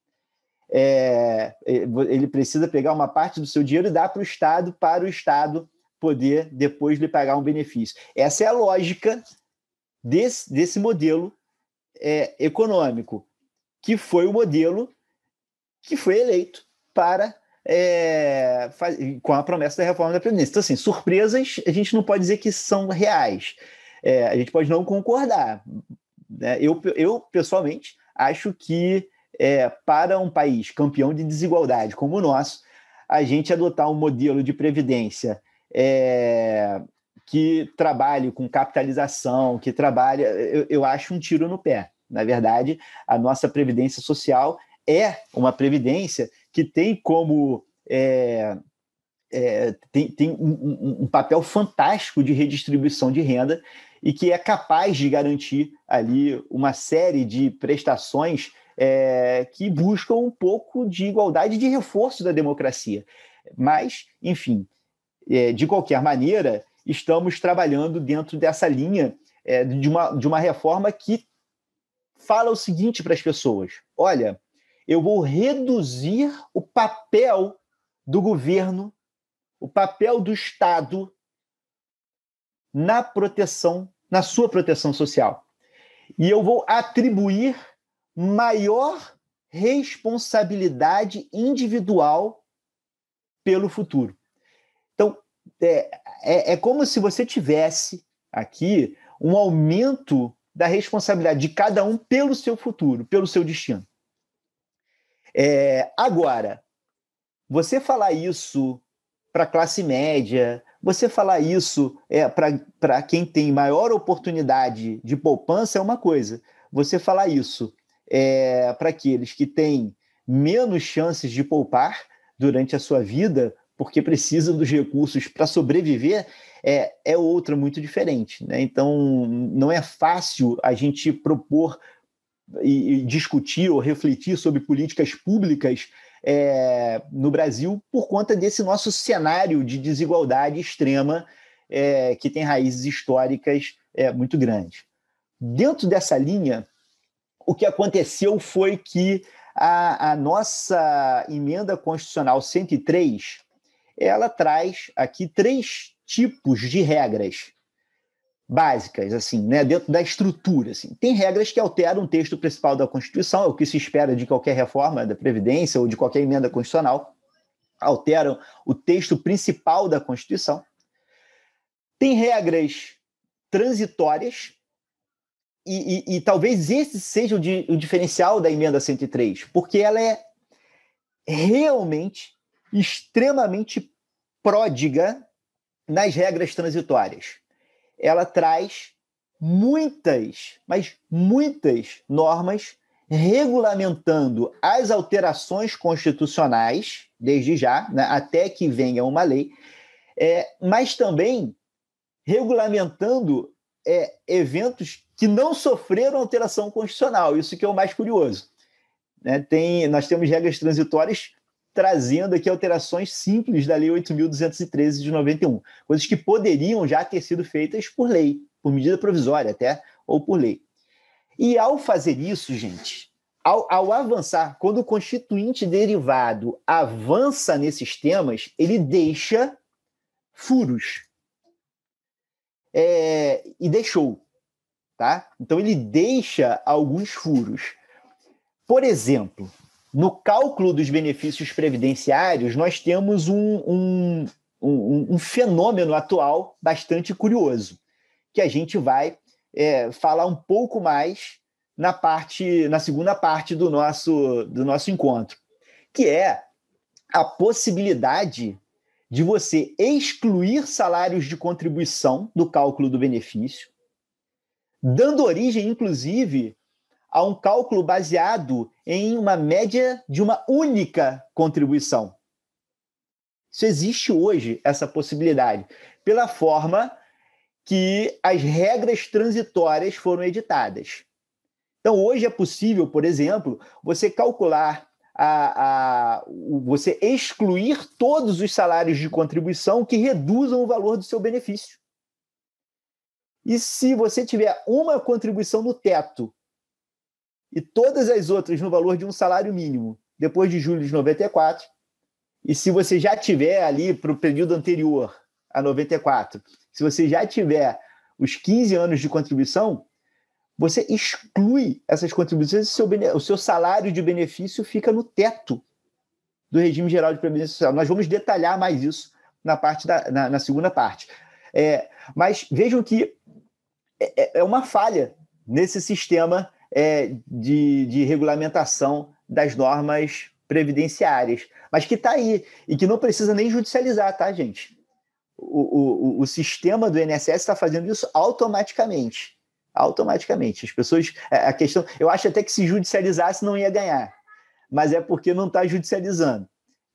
É, ele precisa pegar uma parte do seu dinheiro e dar para o Estado, para o Estado poder depois lhe pagar um benefício. Essa é a lógica desse, desse modelo é, econômico, que foi o modelo que foi eleito para é, faz, com a promessa da reforma da Previdência. Então, assim, surpresas a gente não pode dizer que são reais. É, a gente pode não concordar. Né? Eu, eu, pessoalmente, acho que é, para um país campeão de desigualdade como o nosso, a gente adotar um modelo de previdência é, que trabalhe com capitalização, que trabalhe, eu, eu acho um tiro no pé. Na verdade, a nossa previdência social é uma previdência que tem como é, é, tem, tem um, um papel fantástico de redistribuição de renda e que é capaz de garantir ali uma série de prestações é, que buscam um pouco de igualdade, de reforço da democracia. Mas, enfim, é, de qualquer maneira, estamos trabalhando dentro dessa linha é, de, uma, de uma reforma que fala o seguinte para as pessoas: olha, eu vou reduzir o papel do governo, o papel do Estado na proteção, na sua proteção social. E eu vou atribuir maior responsabilidade individual pelo futuro. Então, é, é, é como se você tivesse aqui um aumento da responsabilidade de cada um pelo seu futuro, pelo seu destino. É, agora, você falar isso para a classe média, você falar isso é, para quem tem maior oportunidade de poupança é uma coisa. Você falar isso é, para aqueles que têm menos chances de poupar durante a sua vida, porque precisam dos recursos para sobreviver, é, é outra muito diferente, né? Então, não é fácil a gente propor e, e discutir ou refletir sobre políticas públicas é, no Brasil por conta desse nosso cenário de desigualdade extrema é, que tem raízes históricas é, muito grandes. Dentro dessa linha, o que aconteceu foi que a, a nossa emenda constitucional cento e três, ela traz aqui três tipos de regras básicas, assim, né, dentro da estrutura. Assim. Tem regras que alteram o texto principal da Constituição, é o que se espera de qualquer reforma da Previdência ou de qualquer emenda constitucional, alteram o texto principal da Constituição. Tem regras transitórias, e, e, e talvez esse seja o, di, o diferencial da emenda cento e três, porque ela é realmente extremamente pródiga nas regras transitórias. Ela traz muitas, mas muitas normas regulamentando as alterações constitucionais, desde já, né, até que venha uma lei, é, mas também regulamentando é, eventos que não sofreram alteração constitucional. Isso que é o mais curioso. Né? Tem, nós temos regras transitórias trazendo aqui alterações simples da Lei oito mil duzentos e treze de noventa e um, coisas que poderiam já ter sido feitas por lei, por medida provisória até, ou por lei. E ao fazer isso, gente, ao, ao avançar, quando o constituinte derivado avança nesses temas, ele deixa furos. É, e deixou, tá? Então ele deixa alguns furos. Por exemplo, no cálculo dos benefícios previdenciários, nós temos um, um, um, um fenômeno atual bastante curioso, que a gente vai é, falar um pouco mais na, parte, na segunda parte do nosso, do nosso encontro, que é a possibilidade de você excluir salários de contribuição do cálculo do benefício, dando origem, inclusive, a um cálculo baseado em uma média de uma única contribuição. Isso existe hoje, essa possibilidade, pela forma que as regras transitórias foram editadas. Então, hoje é possível, por exemplo, você calcular, a, a, você excluir todos os salários de contribuição que reduzam o valor do seu benefício. E se você tiver uma contribuição no teto e todas as outras no valor de um salário mínimo, depois de julho de noventa e quatro, e se você já tiver ali para o período anterior a noventa e quatro, se você já tiver os quinze anos de contribuição, você exclui essas contribuições e seu, o seu salário de benefício fica no teto do regime geral de previdência social. Nós vamos detalhar mais isso na, parte da, na, na segunda parte. É, mas vejam que é, é uma falha nesse sistema É, de, de regulamentação das normas previdenciárias, mas que está aí e que não precisa nem judicializar, tá, gente? O, o, o sistema do I N S S está fazendo isso automaticamente. Automaticamente. As pessoas... A questão... Eu acho até que se judicializasse não ia ganhar, mas é porque não está judicializando.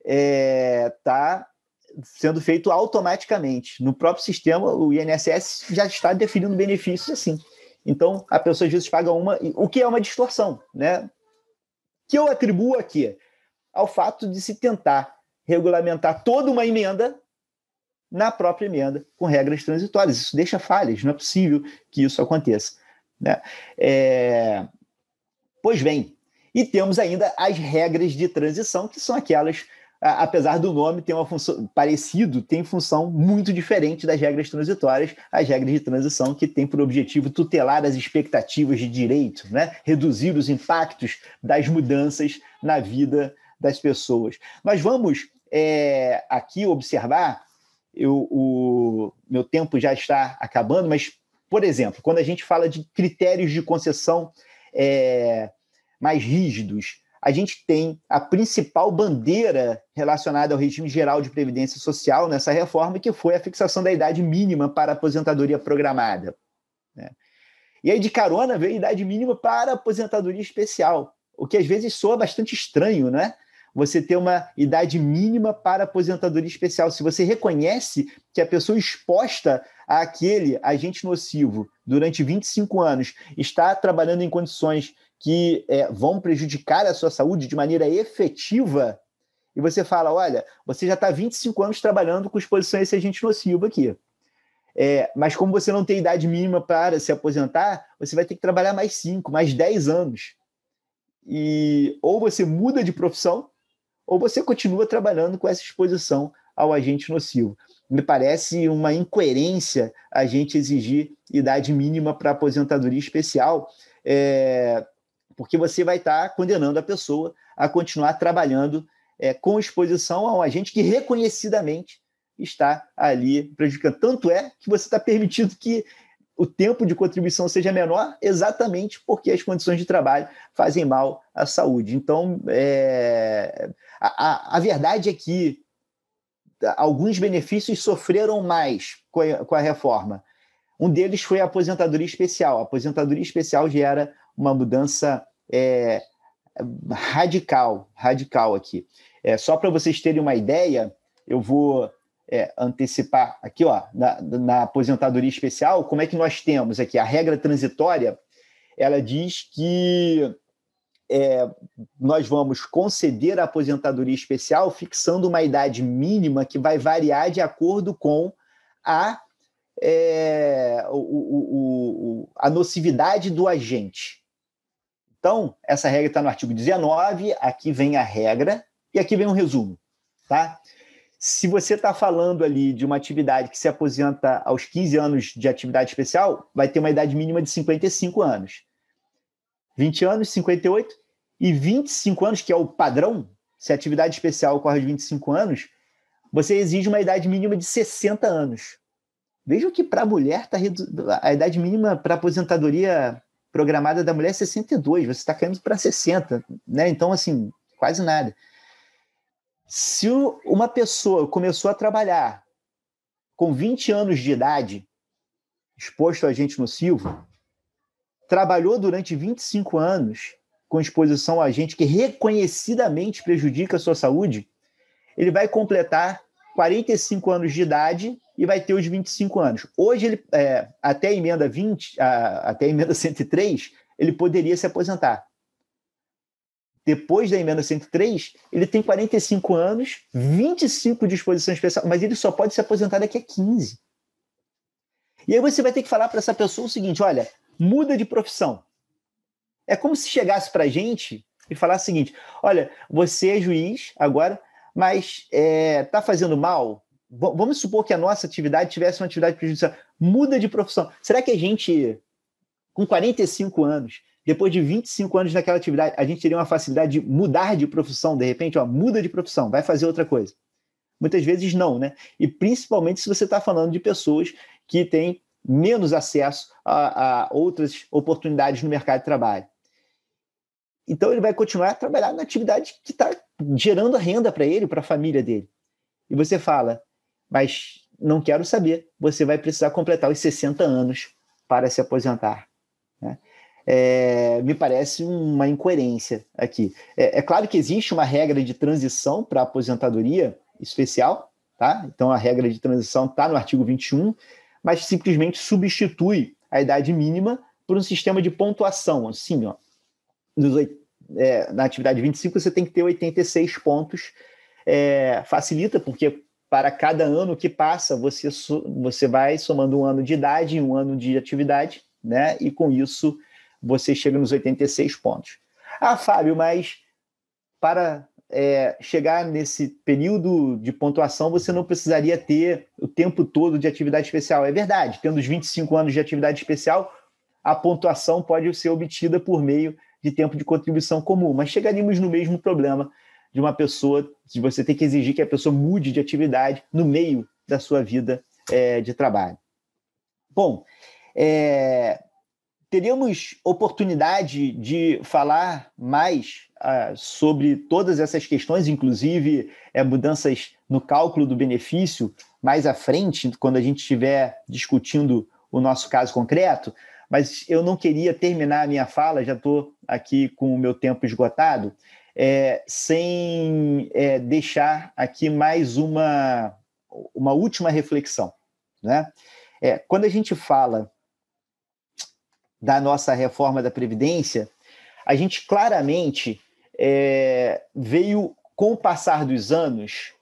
Está é, sendo feito automaticamente. No próprio sistema, o I N S S já está definindo benefícios assim. Então, a pessoa às vezes paga uma... O que é uma distorção, né? Que eu atribuo aqui ao fato de se tentar regulamentar toda uma emenda na própria emenda com regras transitórias. Isso deixa falhas, não é possível que isso aconteça, né? É... Pois bem, e temos ainda as regras de transição, que são aquelas, apesar do nome ter uma função parecido, tem função muito diferente das regras transitórias, as regras de transição que têm por objetivo tutelar as expectativas de direito, né? Reduzir os impactos das mudanças na vida das pessoas. Nós vamos é, aqui observar, eu, o meu tempo já está acabando, mas, por exemplo, quando a gente fala de critérios de concessão é, mais rígidos, a gente tem a principal bandeira relacionada ao regime geral de previdência social nessa reforma, que foi a fixação da idade mínima para a aposentadoria programada, né? E aí, de carona, veio a idade mínima para a aposentadoria especial, o que às vezes soa bastante estranho, né? Você ter uma idade mínima para a aposentadoria especial. Se você reconhece que a pessoa exposta àquele agente nocivo durante vinte e cinco anos está trabalhando em condições que é, vão prejudicar a sua saúde de maneira efetiva, e você fala, olha, você já está há vinte e cinco anos trabalhando com exposição a esse agente nocivo aqui. É, mas como você não tem idade mínima para se aposentar, você vai ter que trabalhar mais cinco, mais dez anos. E ou você muda de profissão, ou você continua trabalhando com essa exposição ao agente nocivo. Me parece uma incoerência a gente exigir idade mínima para aposentadoria especial, é, porque você vai estar condenando a pessoa a continuar trabalhando é, com exposição a um agente que reconhecidamente está ali prejudicando. Tanto é que você está permitindo que o tempo de contribuição seja menor exatamente porque as condições de trabalho fazem mal à saúde. Então, é, a, a, a verdade é que alguns benefícios sofreram mais com a, com a reforma. Um deles foi a aposentadoria especial. A aposentadoria especial gera uma mudança é, radical, radical aqui. É, só para vocês terem uma ideia, eu vou é, antecipar aqui, ó, na, na aposentadoria especial, como é que nós temos aqui? A regra transitória, ela diz que é, nós vamos conceder a aposentadoria especial fixando uma idade mínima que vai variar de acordo com a, é, o, o, o, a nocividade do agente. Então, essa regra está no artigo dezenove, aqui vem a regra e aqui vem um resumo, tá? Se você está falando ali de uma atividade que se aposenta aos quinze anos de atividade especial, vai ter uma idade mínima de cinquenta e cinco anos. vinte anos, cinquenta e oito, e vinte e cinco anos, que é o padrão, se a atividade especial ocorre aos vinte e cinco anos, você exige uma idade mínima de sessenta anos. Vejam que para a mulher, tá redu... a idade mínima para aposentadoria programada da mulher é sessenta e dois, você está caindo para sessenta, né? Então, assim, quase nada. Se uma pessoa começou a trabalhar com vinte anos de idade, exposto a agente nocivo, trabalhou durante vinte e cinco anos com exposição a agente que reconhecidamente prejudica a sua saúde, ele vai completar quarenta e cinco anos de idade e vai ter os vinte e cinco anos. Hoje, ele, é, até a emenda vinte, a, até a emenda cento e três, ele poderia se aposentar. Depois da emenda cento e três, ele tem quarenta e cinco anos, vinte e cinco de exposição especial, mas ele só pode se aposentar daqui a quinze. E aí você vai ter que falar para essa pessoa o seguinte, olha, muda de profissão. É como se chegasse para a gente e falasse o seguinte, olha, você é juiz agora, mas está é, fazendo mal? V- vamos supor que a nossa atividade tivesse uma atividade prejudicial. Muda de profissão. Será que a gente, com quarenta e cinco anos, depois de vinte e cinco anos naquela atividade, a gente teria uma facilidade de mudar de profissão, de repente, ó, muda de profissão, vai fazer outra coisa? Muitas vezes não, né? E principalmente se você está falando de pessoas que têm menos acesso a, a outras oportunidades no mercado de trabalho. Então ele vai continuar a trabalhar na atividade que está gerando renda para ele, para a família dele. E você fala, mas não quero saber, você vai precisar completar os sessenta anos para se aposentar, né? É, me parece uma incoerência aqui. É, é claro que existe uma regra de transição para a aposentadoria especial, tá? Então a regra de transição está no artigo vinte e um, mas simplesmente substitui a idade mínima por um sistema de pontuação. Assim, ó, nos, é, na atividade vinte e cinco você tem que ter oitenta e seis pontos, é, facilita, porque para cada ano que passa, você, você vai somando um ano de idade e um ano de atividade, né? E com isso você chega nos oitenta e seis pontos. Ah, Fábio, mas para é, chegar nesse período de pontuação, você não precisaria ter o tempo todo de atividade especial. É verdade, tendo os vinte e cinco anos de atividade especial, a pontuação pode ser obtida por meio de tempo de contribuição comum, mas chegaríamos no mesmo problema de uma pessoa, de você ter que exigir que a pessoa mude de atividade no meio da sua vida é, de trabalho. Bom, é, teríamos oportunidade de falar mais uh, sobre todas essas questões, inclusive é, mudanças no cálculo do benefício mais à frente, quando a gente estiver discutindo o nosso caso concreto, mas eu não queria terminar a minha fala, já estou aqui com o meu tempo esgotado, é, sem é, deixar aqui mais uma, uma última reflexão, né? É, quando a gente fala da nossa reforma da Previdência, a gente claramente é, veio, com o passar dos anos,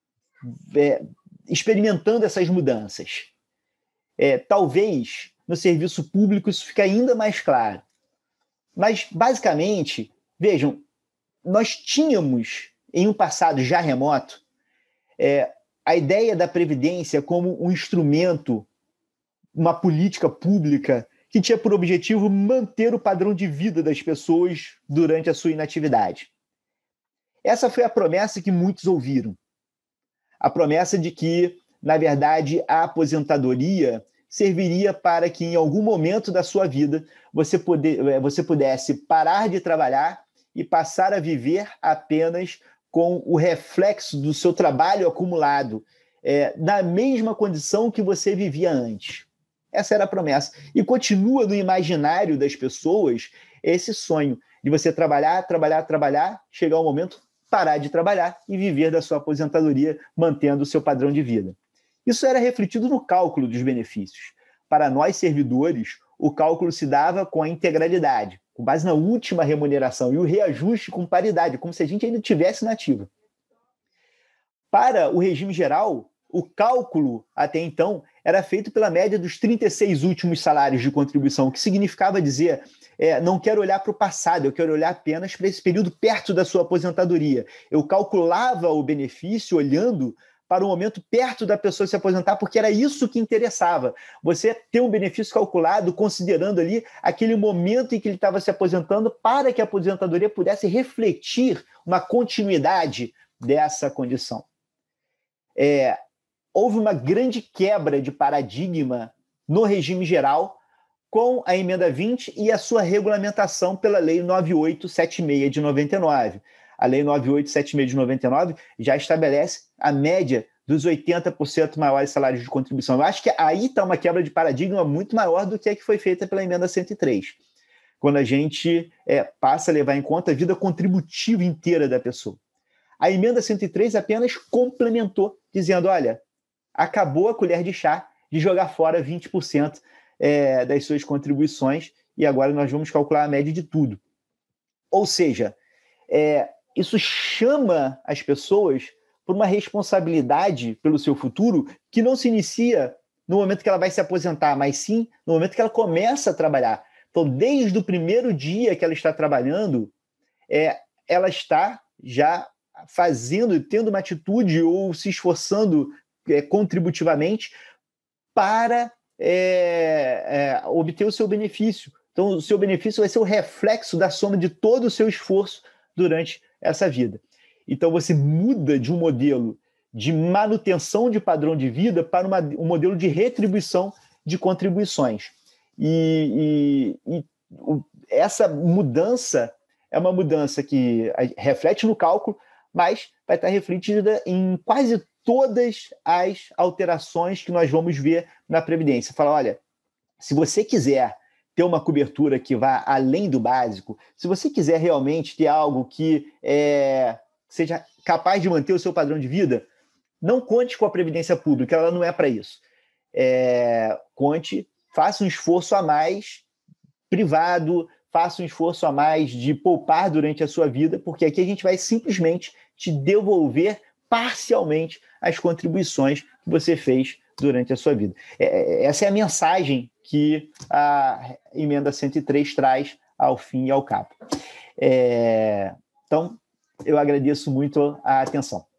é, experimentando essas mudanças. É, talvez no serviço público isso fique ainda mais claro. Mas, basicamente, vejam, nós tínhamos, em um passado já remoto, é, a ideia da Previdência como um instrumento, uma política pública que tinha por objetivo manter o padrão de vida das pessoas durante a sua inatividade. Essa foi a promessa que muitos ouviram. A promessa de que, na verdade, a aposentadoria serviria para que, em algum momento da sua vida, você, poder, você pudesse parar de trabalhar e passar a viver apenas com o reflexo do seu trabalho acumulado, é, na mesma condição que você vivia antes. Essa era a promessa. E continua no imaginário das pessoas esse sonho de você trabalhar, trabalhar, trabalhar, chegar ao momento, parar de trabalhar e viver da sua aposentadoria, mantendo o seu padrão de vida. Isso era refletido no cálculo dos benefícios. Para nós, servidores, o cálculo se dava com a integralidade, com base na última remuneração, e o reajuste com paridade, como se a gente ainda tivesse na ativa. Para o regime geral, o cálculo, até então, era feito pela média dos trinta e seis últimos salários de contribuição, o que significava dizer, é, não quero olhar para o passado, eu quero olhar apenas para esse período perto da sua aposentadoria. Eu calculava o benefício olhando para o momento perto da pessoa se aposentar, porque era isso que interessava. Você ter um benefício calculado, considerando ali aquele momento em que ele estava se aposentando, para que a aposentadoria pudesse refletir uma continuidade dessa condição. É, houve uma grande quebra de paradigma no regime geral com a emenda vinte e a sua regulamentação pela Lei nove mil oitocentos e setenta e seis de noventa e nove. A Lei nove mil oitocentos e setenta e seis de noventa e nove já estabelece a média dos oitenta por cento maiores salários de contribuição. Eu acho que aí está uma quebra de paradigma muito maior do que a que foi feita pela emenda cento e três, quando a gente é, passa a levar em conta a vida contributiva inteira da pessoa. A emenda cento e três apenas complementou, dizendo, olha, acabou a colher de chá de jogar fora vinte por cento é, das suas contribuições e agora nós vamos calcular a média de tudo. Ou seja, é, isso chama as pessoas por uma responsabilidade pelo seu futuro que não se inicia no momento que ela vai se aposentar, mas sim no momento que ela começa a trabalhar. Então, desde o primeiro dia que ela está trabalhando, é, ela está já fazendo, tendo uma atitude ou se esforçando é, contributivamente para é, é, obter o seu benefício. Então, o seu benefício vai ser o reflexo da soma de todo o seu esforço durante essa vida. Então, você muda de um modelo de manutenção de padrão de vida para uma, um modelo de retribuição de contribuições. E, e, e essa mudança é uma mudança que reflete no cálculo, mas vai estar refletida em quase todas as alterações que nós vamos ver na Previdência. Fala, olha, se você quiser ter uma cobertura que vá além do básico, se você quiser realmente ter algo que é, seja capaz de manter o seu padrão de vida, não conte com a Previdência Pública, ela não é para isso. É, conte, faça um esforço a mais privado, faça um esforço a mais de poupar durante a sua vida, porque aqui a gente vai simplesmente te devolver parcialmente as contribuições que você fez durante a sua vida. É, essa é a mensagem que a emenda cento e três traz ao fim e ao cabo. É, então, eu agradeço muito a atenção.